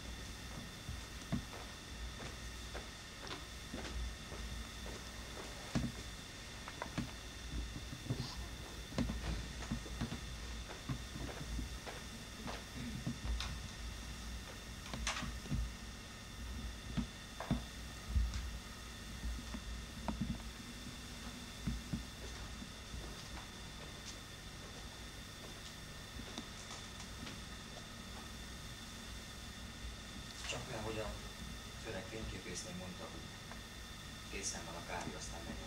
Csak olyan, hogy a főleg fényképésznél mondta, hogy készen van a kávé, aztán megjön.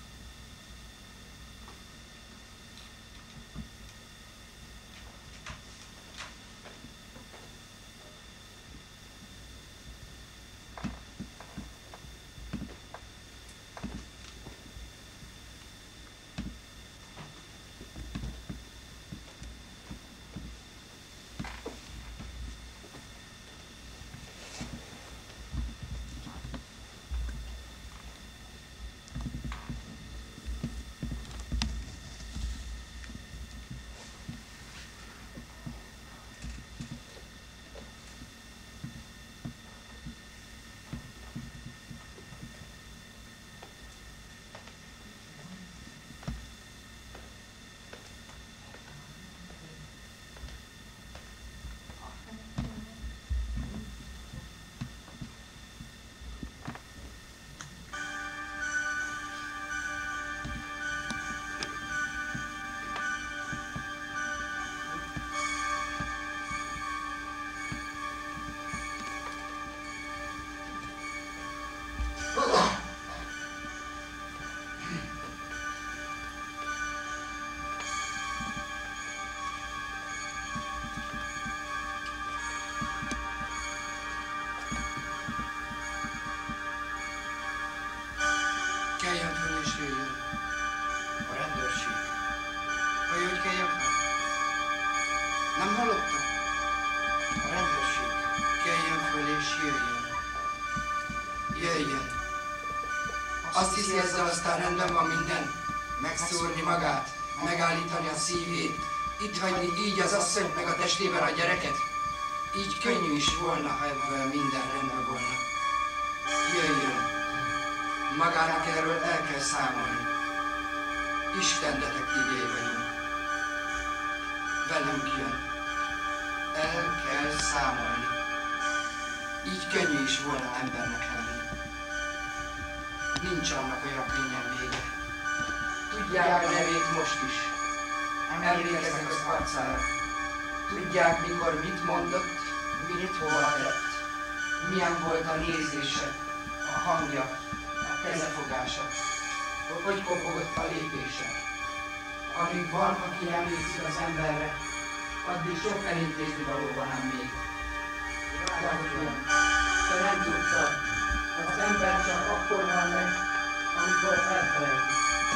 Keljen föl és jöjjön. A rendőrség. Vagy hogy keljen fel? Nem hallotta? A rendőrség. Keljen föl és jöjjön. Jöjjön. Azt hiszi, ezzel aztán rendben van minden. Megszórni magát, megállítani a szívét, itt hagyni így az asszonyt meg a testével a gyereket. Így könnyű is volna, ha ebből minden rendben volna. Jöjjön. Magának erről el kell számolni. Isten detektívjei vagyunk. Velünk jön. El kell számolni. Így könnyű is volna embernek lenni. Nincs annak olyan könnyen vége. Tudják a nevét most is. Emlékeznek az arcára. Tudják, mikor mit mondott, mit hova tett. Milyen volt a nézése, a hangja, a kezefogása. Hogy kopogott a lépése. Amíg van, aki emlékszik az emberre, addig sok elintézni való van ám még. Drága fiam, te nem tudtad, az ember csak akkor van meg, amikor elfelejtik.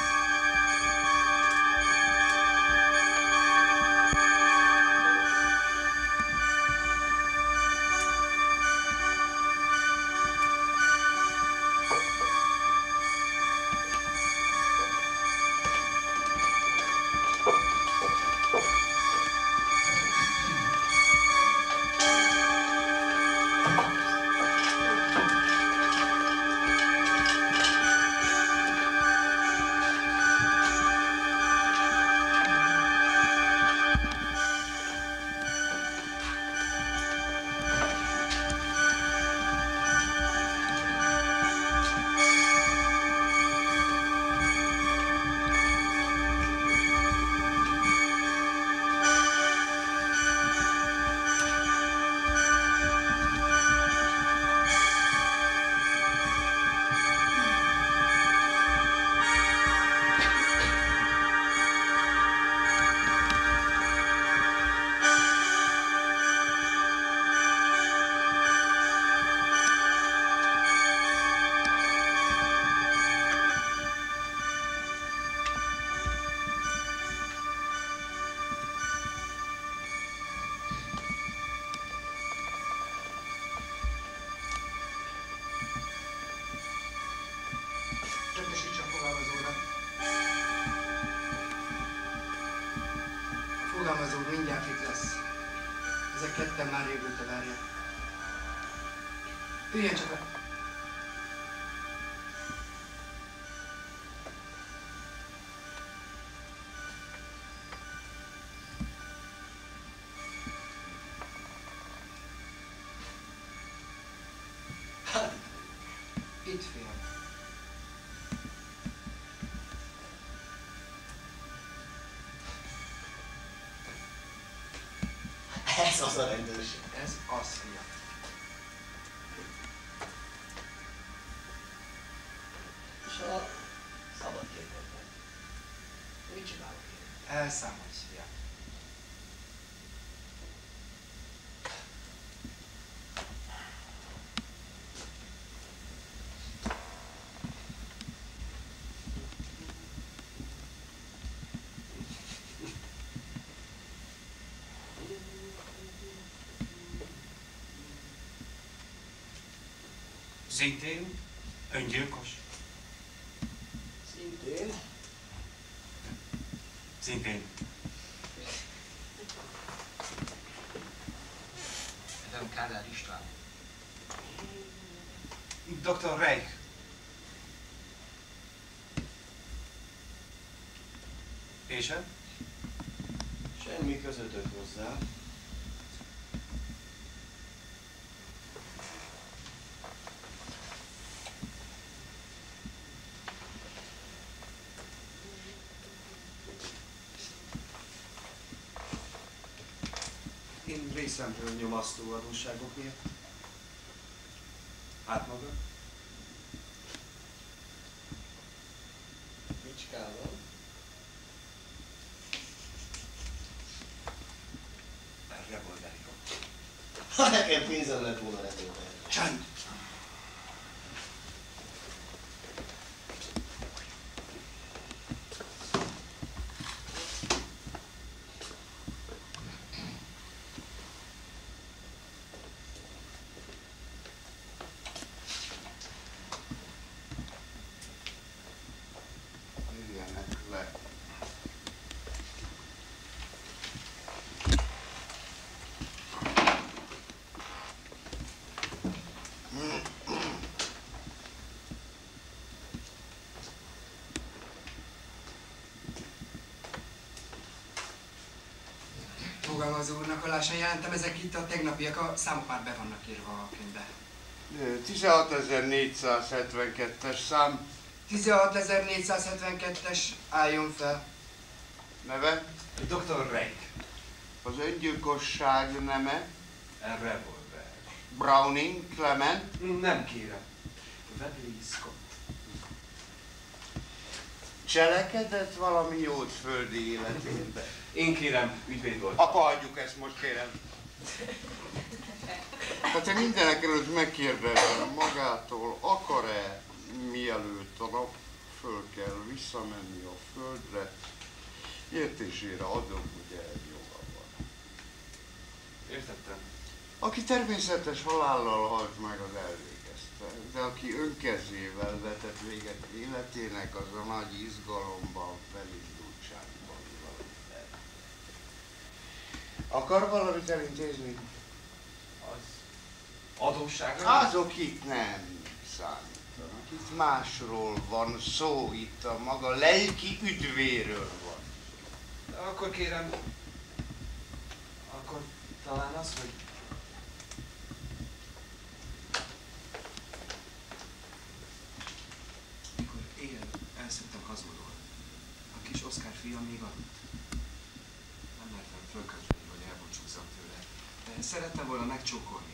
Fogalmazó úr mindjárt itt lesz. Ezek ketten már régóta várják. Üljön csak a... Itt fiam. Ez az a rendőrség. Ez az, fiam. És a szabad képekben. Mit csinálok én? Elszámolsz, fiam. Szintén öngyilkos? Szintén? Szintén. Nem Kádár István. Dr. Reich. Patient? Semmi közöttök hozzá. Én részemről nyomasztó adósságok miatt. Hát maga? Bicskával. Revolveri. Ha nekem pénzem lett volna revolver. Csend! Üljenek le. Fogalmazó úrnak alásán jelentem, ezek itt a tegnapiak, a számok már be vannak írva a könyvbe. 16.472-es szám, 16472-es, álljon fel. Neve? Dr. Reich. Az öngyilkosság neme? Revolver. Browning, Clement? Nem kérem. Webley Scott. Cselekedett valami jót földi életében? Én kérem, ügyvéd volt. Apa, hagyjuk ezt most, kérem. Hát én mindenek előtt megkérdezem magától, akar-e mielőtt a nap föl kell visszamenni a földre, értésére adom, hogy egy joga van. Értettem. Aki természetes halállal halt meg, az elvégezte, de aki önkezével vetett véget életének, az a nagy izgalomban, felindultságban való fel. Akar valamit elintézni? Az adósságra? Azok itt nem számítanak. Itt másról van szó, itt a maga lelki üdvéről van. De akkor kérem, akkor talán az, hogy mikor éjjel elszöktem hazulról, a kis Oszkár fia még aludt. Nem mertem fölkötni, hogy elbúcsúzzam tőle, de szerettem volna megcsókolni.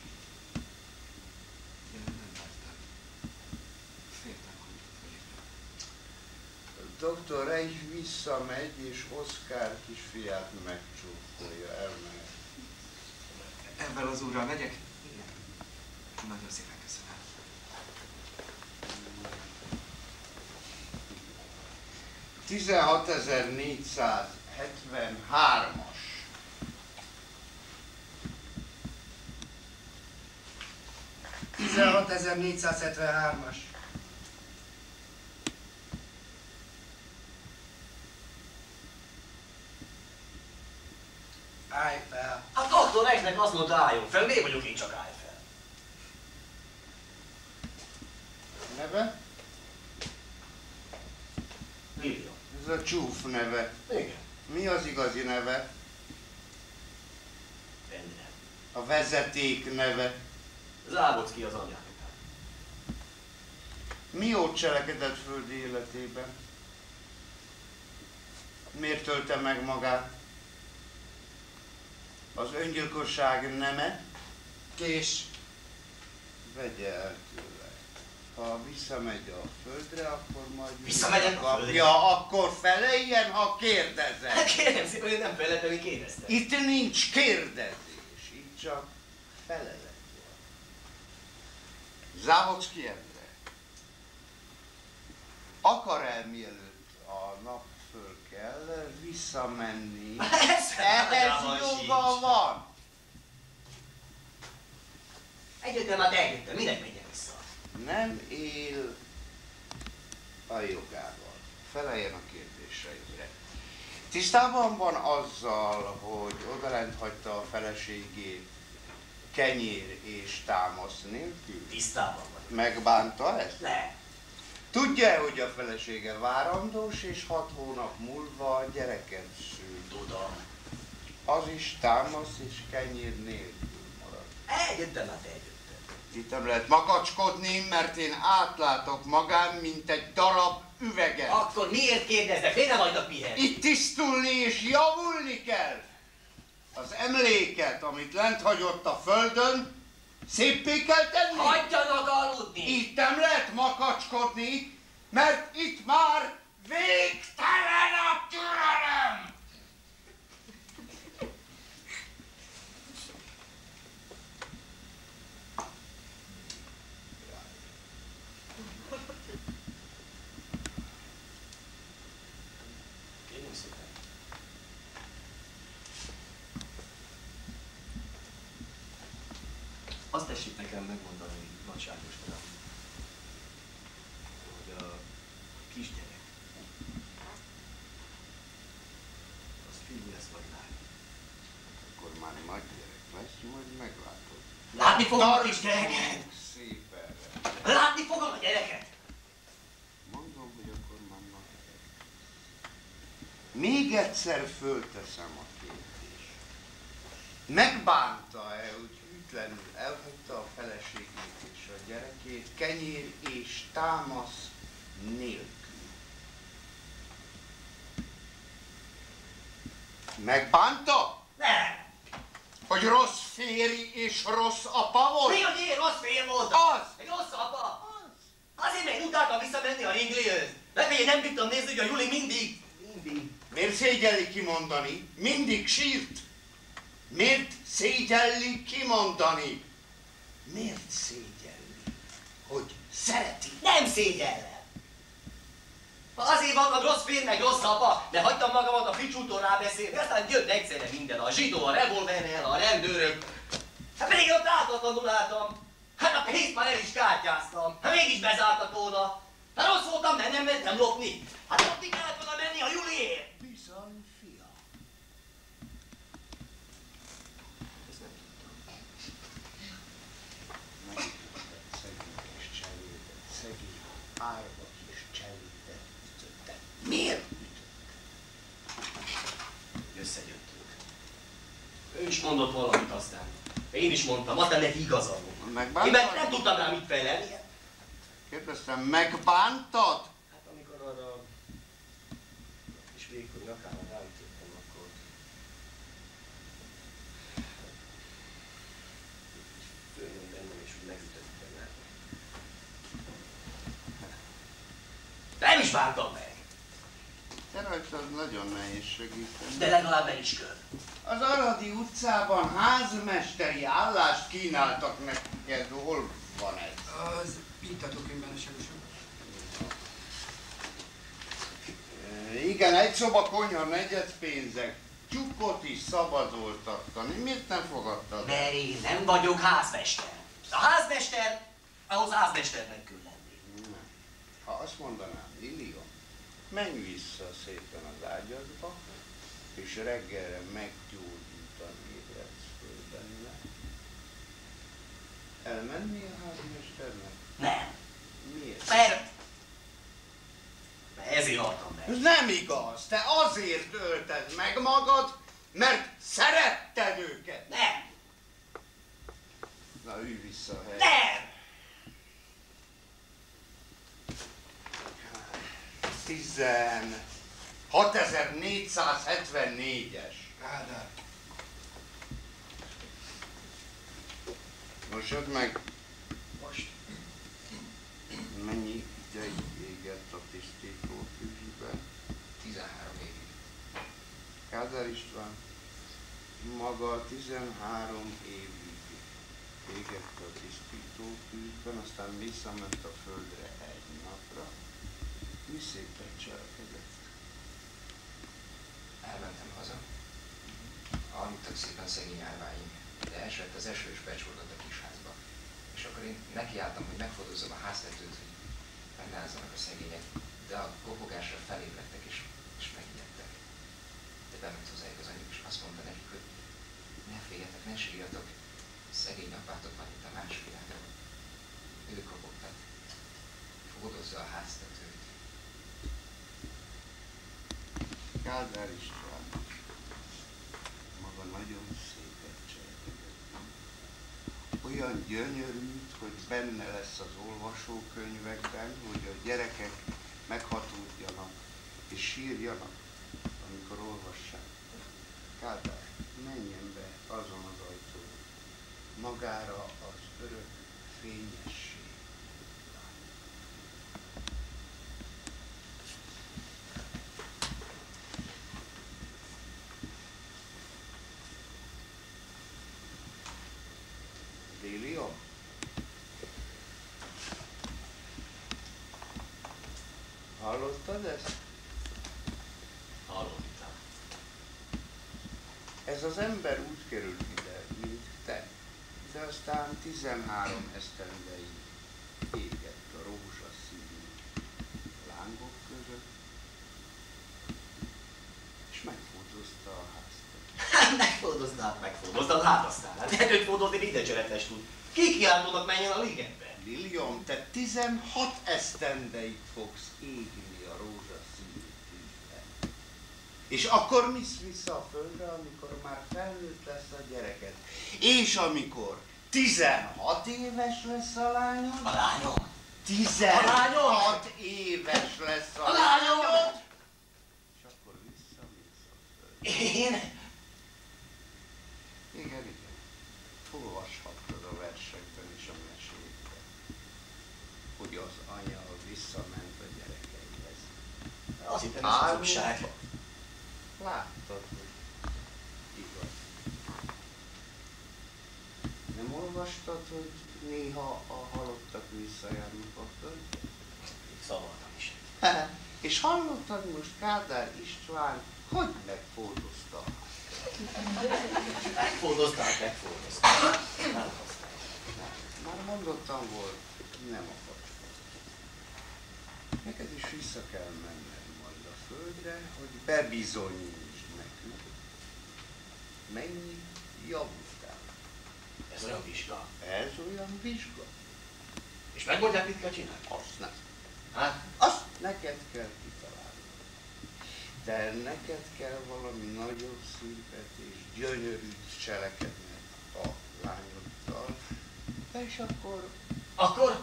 De nem mertem. Féltem, hogy fölébredem. Dr. Reich visszamegy, és Oszkár kisfiát megcsókolja, elmehet. Ebben az úrral megyek? Igen. Nagyon szépen köszönöm. $16.473-as. $16.473-as. Állj fel. Hát Dr. Reichnek azt mondta, álljon fel, miért vagyok én csak állj fel? Neve? Lilian. Ez a csúf neve. Igen. Mi az igazi neve? Endre. A vezeték neve. Závodszki az anyám. Mi jót cselekedett földi életében? Miért tölte meg magát? Az öngyilkosság neme? Kés. Vegye el tőle. Ha visszamegy a földre, akkor majd... Visszamegyek a földre? Ja, akkor feleljen, ha kérdezek. Hát kérem szépen, hogy nem feleltem, hogy kérdeztem. Itt nincs kérdezés, itt csak felelet van. Závodszki Endre. Akar-e mielőtt a nap föl kell visszamenni? Ehhez joga van. Egyetlen már eljöttem, minek menjek vissza? Nem él a jogával. Feleljen a kérdéseimre. Tisztában van azzal, hogy odalent hagyta a feleségét kenyér és támasz nélkül? Tisztában van. Megbánta ezt? Ne. Tudja, hogy a felesége várandós, és 6 hónap múlva gyereket szül? Tudom. Az is támasz és kenyér nélkül marad. Eljöttem, hát eljöttem. Itt nem lehet makacskodni, mert én átlátok magán, mint egy darab üveget. Akkor miért kérdeznek? Miért nem hagynak pihenni? Itt tisztulni és javulni kell. Az emléket, amit lent hagyott a földön, széppé kell tenni. Hagyjanak aludni! Itt nem lehet makacskodni, mert itt már végtelen a türelem. Kérjünk szépen. Azt tessék nekem megmondani, nagyságos uram, hogy a kisgyerek, az fiú lesz vagy lány. Akkor már nagy gyerek lesz, majd meglátod. Látni fogom a kisgyereket! Szépen. Látni fogom a gyereket! Mondom, hogy akkor már nagy gyerek. Még egyszer fölteszem a kérdést. Megbánta-e, hogy hűtlenül elhagyta a feleségét és a gyerekét, kenyér és támasz nélkül. Megbánta? Nem. Hogy rossz férj és rossz apa volt? Mi, hogy én rossz férj voltam? Az! Egy rossz apa? Azért még utáltam visszamenni a ringlihez. Mert én nem tudtam nézni, hogy a Juli mindig. Miért szégyelli kimondani? Mindig sírt. Miért szégyelli kimondani? Miért szégyelli? Hogy szereti? Nem szégyellem. Azért van a rossz férj, meg rossz apa, de hagytam magamat a ficsútól rábeszélni, aztán jött egyszerre minden, a zsidó, a revolverrel, a rendőrök. Hát pedig ott ártatlanul álltam. Hát a pénzt már el is kártyáztam. Hát mégis bezártak volna. Hát rossz voltam, mert nem mentem lopni. Hát lopni kellett volna menni a Juliért. Bizony, fia. Szegény kis cselédet, szegény árva kis cselédet ütötte. Miért Összejöttünk. Ő is mondott valamit aztán. Én is mondtam, aztán neki igaza volt. Én meg nem tudtam rá mit felelni. Kérdeztem, megbántad? Hát amikor arra kis vékony nyakára ráütöttem, akkor... Fölnőtt bennem és úgy megütöttem el. Nem is bántam meg! Te rajtad nagyon nehéz segíteni. De legalább el is kör. Az Aradi utcában házmesteri állást kínáltak neked. Hol van ez? Az iktatókönyvben esetesen. Igen, egy szoba konyha, negyed pénzek. Tyúkot is szabadolt tartani. Miért nem fogadtad? Mert én nem vagyok házmester. A házmester, ahhoz házmesternek kell lenni. Nem. Ha azt mondanám, Lilium, menj vissza szépen az ágyadba, és reggelre meggyógyultan ébredsz föl benne. Elmenni a házmesternek? Nem. Miért? Mert ezért haltam meg. Ez nem igaz. Te azért ölted meg magad, mert szeretted őket. Nem. Na, ülj vissza a helyre. Nem. 6474-es. Ádám. Mosod meg. Most. Mennyi ideig égett a tisztító tűzben? 13 évig. Kádár István, maga 13 évig égett a tisztító tűzben, aztán visszament a földre egy napra. Mi szépen cselekedett? Elmentem haza. Aludtak szépen szegény árváim, de esett az eső és becsordott a kisházba. És akkor én nekiálltam, hogy megfotózzam a háztetőt, hogy bennázzanak a szegények, de a kopogásra felébredtek és megijedtek. De bement hozzájuk az anyjuk, és azt mondta nekik, hogy ne féljetek, ne sírjatok, szegény apátok van itt a más világon. Ő kopogtat, fordozza a háztetőt. Kádár István, maga nagyon szépet cselekedett. Olyan gyönyörűt, hogy benne lesz az olvasókönyvekben, hogy a gyerekek meghatódjanak és sírjanak, amikor olvassák. Kádár, menjen be azon az ajtón, magára az örök fényesség. Lilium? Hallottad ezt? Hallottam. Ez az ember úgy került ide, mint te, de aztán 13 esztendeig égett a rózsaszínű lángok között, és megfordozta a háztat. Hát megfordoztad, hát aztán. Hát lehet fordulni minden cseretes tud. Ki kiáltónak menjen a ligetbe? Lilium, te 16 esztendeig fogsz égni a rózsaszínű tűzben. És akkor mész vissza a földre, amikor már felnőtt lesz a gyereked. És amikor 16 éves lesz a lányod? A lányom? 16 éves lesz a lányod, és akkor visszamész a földre. Én? Igen, igen. Olvashattad a versekben és a mesékben, hogy az anya visszament a gyerekeihez. Azt hittem, ez hazugság. Láttad, hogy igaz. Nem olvastad, hogy néha a halottak visszajárnak a földre? Szavaltam is. És hallottad most Kádár István, hogy megfordozta? Megfordozták. Nem használják. Már mondottam volt, nem akarsz. Neked is vissza kell menned majd a földre, hogy bebizonyítsd nekünk, mennyi javultál. Ez olyan vizsga. Ez olyan vizsga. És megmondják, mit kell csinálni? Azt nem. Hát? Azt neked kell kitalálni. De neked kell valami nagyon szépet és gyönyörűt cselekedned a lányoddal. És akkor... Akkor?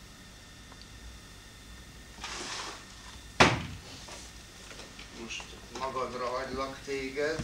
Most magadra hagylak téged.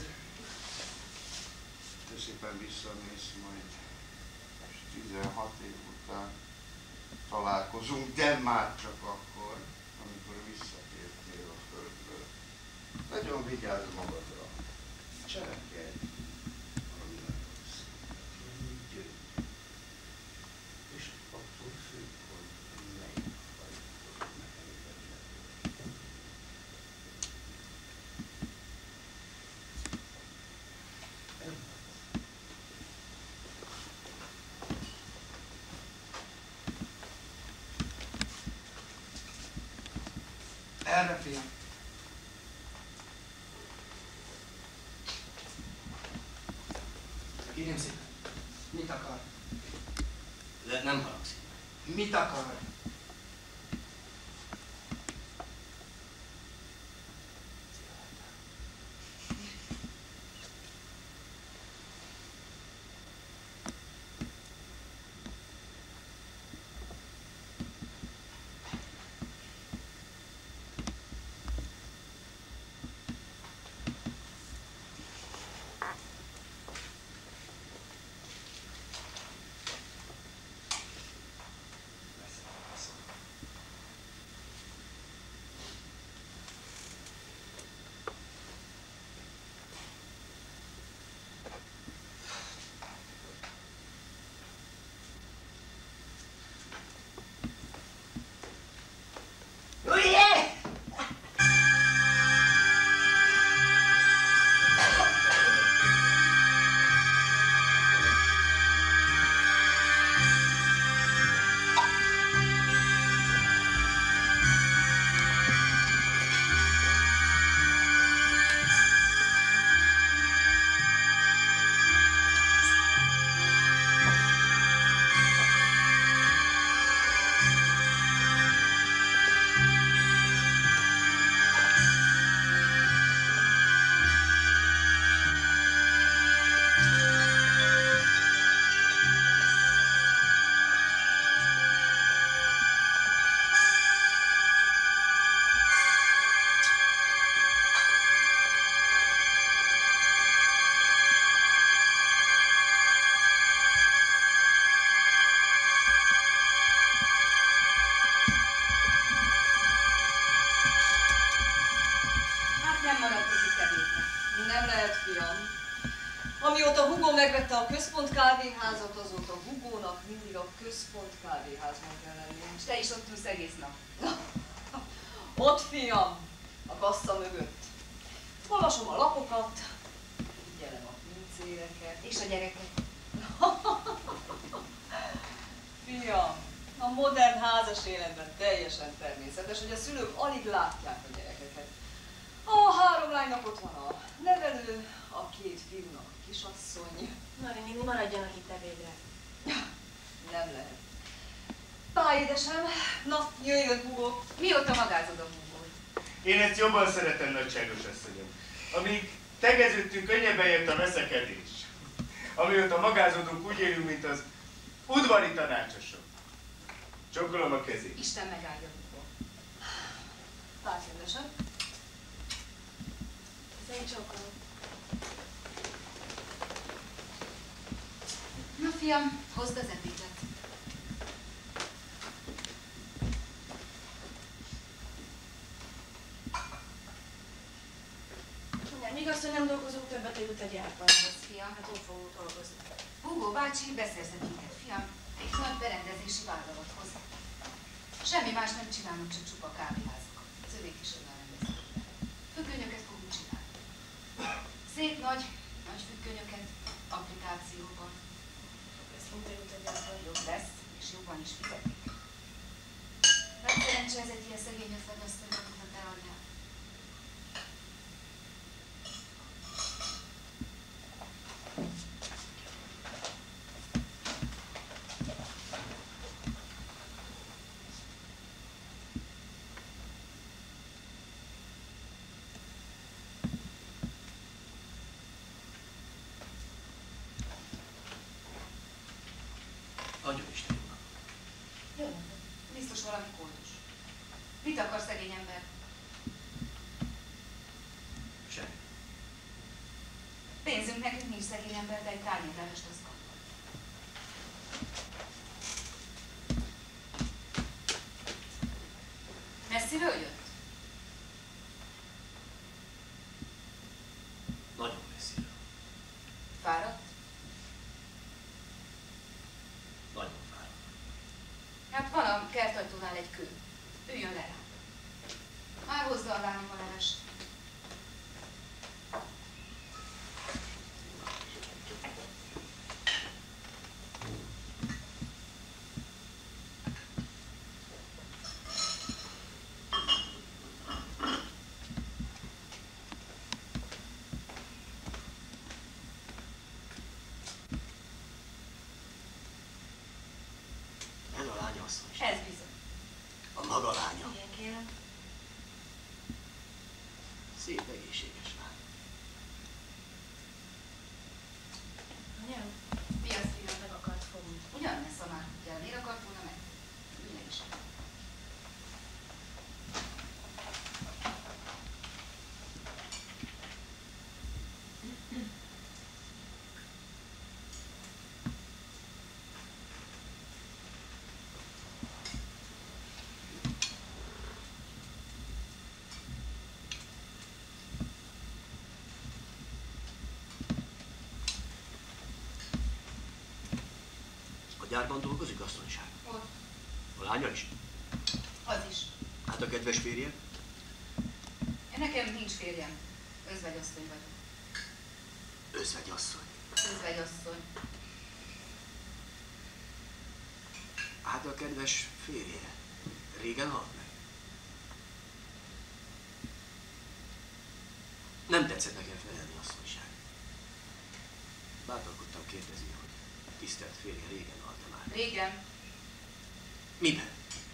Te szépen visszamész majd. És 16 év után találkozunk, de már csak akkor, amikor visszatértél a földről. Nagyon vigyázz magadra. Cselekedj valami nagyon szépet, valami gyönyörű. És attól függ, hogy melyik fajtól megengednek. Erre, fiam. Kérjem szépen. Mit akar? De nem haragszik. Mit akar? Nem lehet, fiam. Amióta Hugo megvette a Központ kávéházat, azóta Hugónak mindig a Központ kávéházban kell lenni. És te is ott ülsz egész nap. Ott, fiam, a kassa mögött. Olvasom a lapokat, figyelem a pincéreket. És a gyereket. Fiam, a modern házas életben teljesen természetes, hogy a szülők alig látják a gyerekeket. A 3 lánynak ott van a nevelő, a 2 fiúnak a kisasszony. Mari néni, maradjanak itt ebédre. Nem lehet. Pá, édesem, na, jöjjön, Hugo. Mióta magázod a Hugót? Én ezt jobban szeretem, nagyságos asszonyom. Amíg tegeződtünk, könnyebben jött a veszekedés. Amióta magázódunk, úgy élünk, mint az udvari tanácsosok. Csókolom a kezét. Isten megáldja, Hugo. Várj rendesen. Ez én csókolom. Na fiam, hozd az ebédet. Nem igaz, hogy nem dolgozunk többet, hogy jut egy gyártmányhoz. Fiam, Hát úgy fogunk dolgozni. Hugo bácsi beszerzett minket, fiam, egy nagy berendezési vállalathoz. Semmi más nem csinálunk, csak csupa kávéházakat. Az övék is onnan rendezik. Függönyöket fogunk csinálni. Szép nagy függönyöket, applikációban. Ez mint egy utat Jobb lesz, és jobban is fizetik. Nagy szerencse ez egy ilyen szegény ötletasztalra, mint a te anyád. Adjon Isten jónak. Jó, biztos valami kódos. Mit akar szegény ember? Semmi. Pénzünk nekünk nincs szegény ember, de egy tányérlevest azt gondol. Messziről jött? Nagyon messziről. Fáradt? Nagyon fáradt. Hát van a kertajtónál egy kő. Üljön le rá. Már hozza a lányom a levest. Ez a lány asszony. Ez bizony. A maga lánya. Igen, kérem. Szép, egészséges lány. Anyám, Mi az, fiam? meg akart fogni. Ugyan lesz a már kutyál. Miért akart volna meg? Ülj le is. A gyárban dolgozik, asszonyság? Ott. A lánya is? Az is. Hát a kedves férje? Nekem nincs férjem. Özvegyasszony vagyok. Özvegyasszony. Özvegyasszony. Hát a kedves férje régen halt meg. Nem tetszett nekem felelni, asszonyság. Bátorkodtam kérdezni, hogy tisztelt férje régen halt már. Régen. Miben?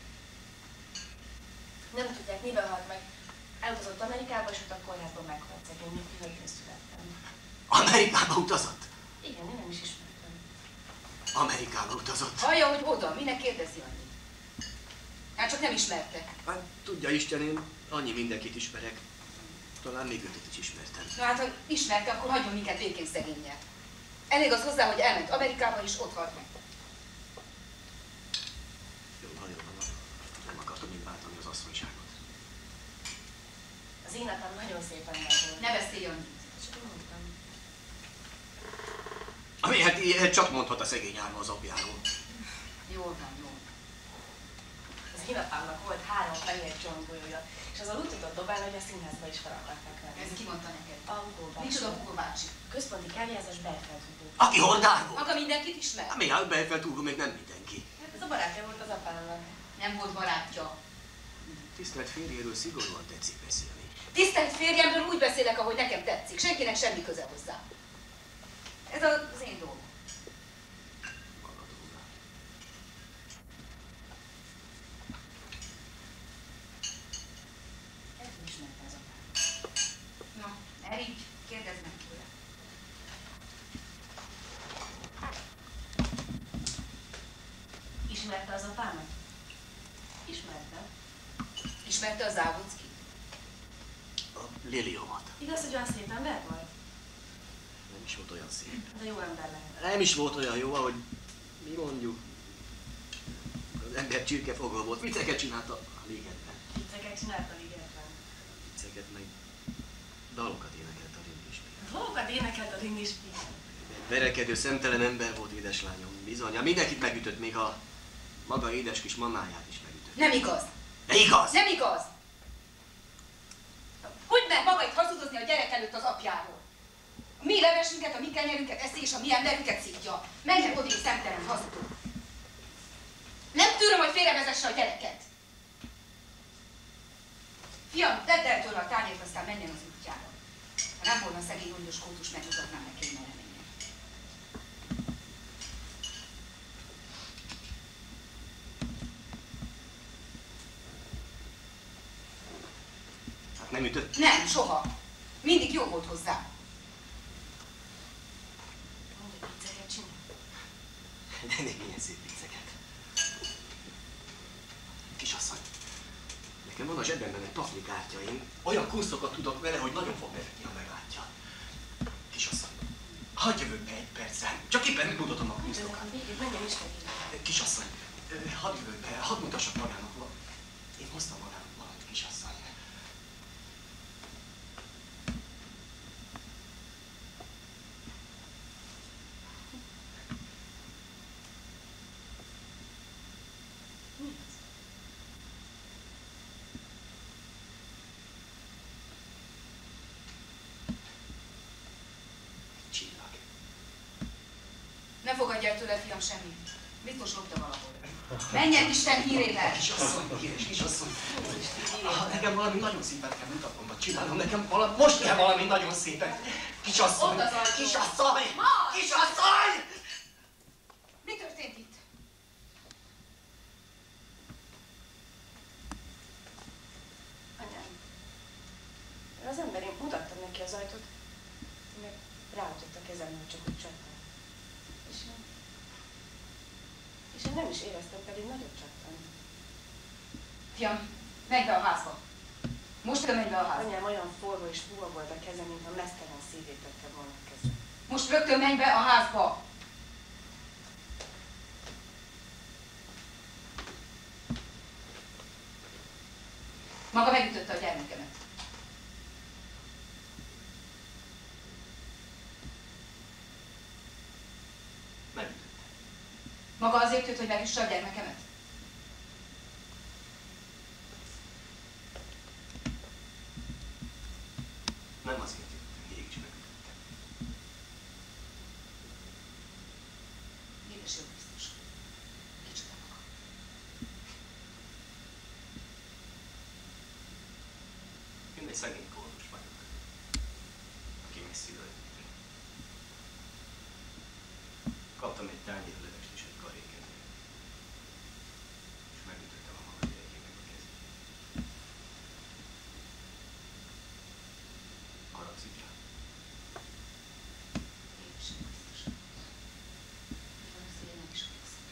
Nem tudják, miben halt meg. Elutazott Amerikába, és ott a kórházban meghalt szegény, még hölgyön születtem. Amerikába utazott? Igen, én nem is ismertem. Amerikába utazott. Hallja, hogy oda. Minek kérdezi annyi? Hát csak nem ismerte. Hát tudja Isten, én annyi mindenkit ismerek. Talán még őt is ismertem. Na hát, ha ismerte, akkor hagyjon minket békén szegényel. Elég az hozzá, hogy elment Amerikába, és ott halt meg. Jó, nagyon van. Nem akartam én bántani az asszonyságot. Az én apám nagyon szépen volt. Ne beszélj annyit. Csak mondtam. Ami hát ilyet csak mondhat a szegény álma az apjáról. Jól van, jól. Az én apámnak volt 3 fehér csontgolyója, és azzal úgy tudott dobálni, hogy a színházba is fel akarták venni. Ez ki mondta neked? A Hugo bácsi. Micsoda Hugo bácsi? Központi kávéházas Berfeld Hugo. Aki hordárból? Maga mindenkit ismer? Hát mi hát Belfeld Hugo még nem mindenki. Hát ez a barátja volt az apámnak. Nem volt barátja. Tisztelt férjéről szigorúan tetszik beszélni. Tisztelt férjemről úgy beszélek, ahogy nekem tetszik. Senkinek semmi köze hozzá. Ez az én dolgom. Ismerte az apám. Na, Erik, kérdezz meg tőle. Ismerte az apámat? Ismerte a Závockit? A Liliomat. Igaz, hogy olyan szép ember volt? Nem is volt olyan szép. De jó ember lehet. Nem is volt olyan jó, ahogy mi mondjuk. Az ember csirkefogó volt. Vicceket csinálta a ligetben. Vicceket csinált a ligetben. Vicceket meg dalokat énekelt a ringispíl. Dalokat énekelt a ringispíl. Verekedő, szemtelen ember volt, édeslányom. Bizony, mindenkit megütött, még a maga édes kis mamáját is megütött. Nem igaz! De igaz! Nem igaz! Hogy mer maga itt hazudozni a gyerek előtt az apjáról? A mi levesünket, a mi kenyerünket eszi, és a mi emberünket szívja. Menjen odébb, szemtelen hazudó! Nem tűröm, hogy félrevezesse a gyereket! Fiam, tedd el tőle a tányért, aztán menjen az útjára. Ha nem volna szegény gondos kótus, megmutatnám neki, hogy merre menjen. Hát nem ütött? Nem, soha. Mindig jó volt hozzá. Mondj, hogy vicceket csinál. De még milyen szép vicceket. Kisasszony, nekem van a zsebemben egy paklikártya, én olyan kunszokat tudok vele, hogy nagyon fog nevetni, ha meglátja. Kisasszony, hadd jövök be egy percre, csak éppen megmutatom a kunszokat. Végig menjen is meg. Kisasszony, hadd jövök be, hadd mutassak magának valamit. Én hoztam magának valamit, kisasszony. Ne fogadj el tőle, fiam, semmit. Biztos lopta valahol. Menjen Isten hírével! Kisasszony, híres kisasszony. Nekem valami nagyon szépet kell mutatnom, vagy csinálnom. Nekem most kell valami nagyon szépet. Kisasszony, Ott az ajtó. kisasszony, Marad! kisasszony! Mi történt itt? Anyám, az ember, én mutattam neki az ajtót, meg ráütött a kezemre, hogy csak úgy csattan. És én nem is éreztem, pedig nagyot csattan. Fiam, menj be a házba. Most menj be a házba. Anyám, olyan forró és puha volt a kezem, mintha mesztelen szívét tette volna a kezem. Most rögtön menj be a házba. Maga megütötte a gyermekemet. Megütötte. Maga azért jött, hogy megüsse a gyermekemet? Nem azért jöttem, mégis megütöttem. Édes jó biztos. Kicsoda maga. Én egy szegény kódus vagyok, aki messziről jött. Kaptam egy tányér levest és egy karékendőt. És megütöttem a maga gyerekének a kezét. Haragszik rá. Édes jó biztos. Valószínűleg nem is haragszom.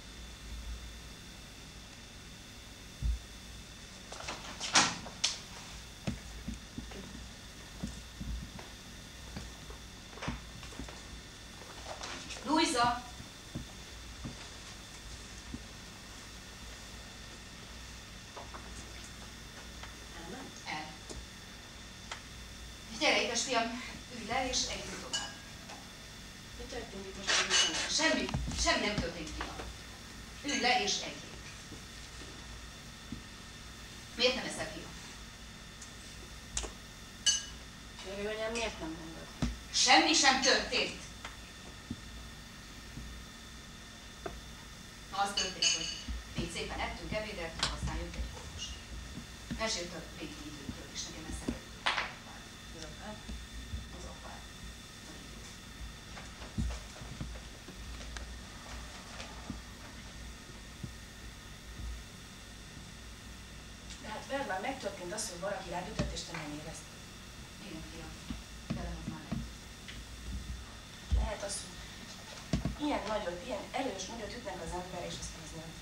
Luisa! Elment? El. Gyere, édes fiam, ülj le és együtt tovább. Mi történt itt most végül? Semmi nem történt, fiam. Ülj le és egyél. Miért nem eszel, fiam? Jövő anyám, miért nem mondod? Semmi sem történt. Az történt, hogy még szépen ettünk, ebédeltünk, aztán jött egy orvos. Mesélt a régi időkről, és nekem eszembe jutott. Az apád? Az apád. De hát veled már megtörtént az, hogy valaki rád ütött, és te nem érezted. Igen, fiam. Velem az már nem. Lehet az, hogy ilyen erős nagyot ütnek az ember, és aztán az nem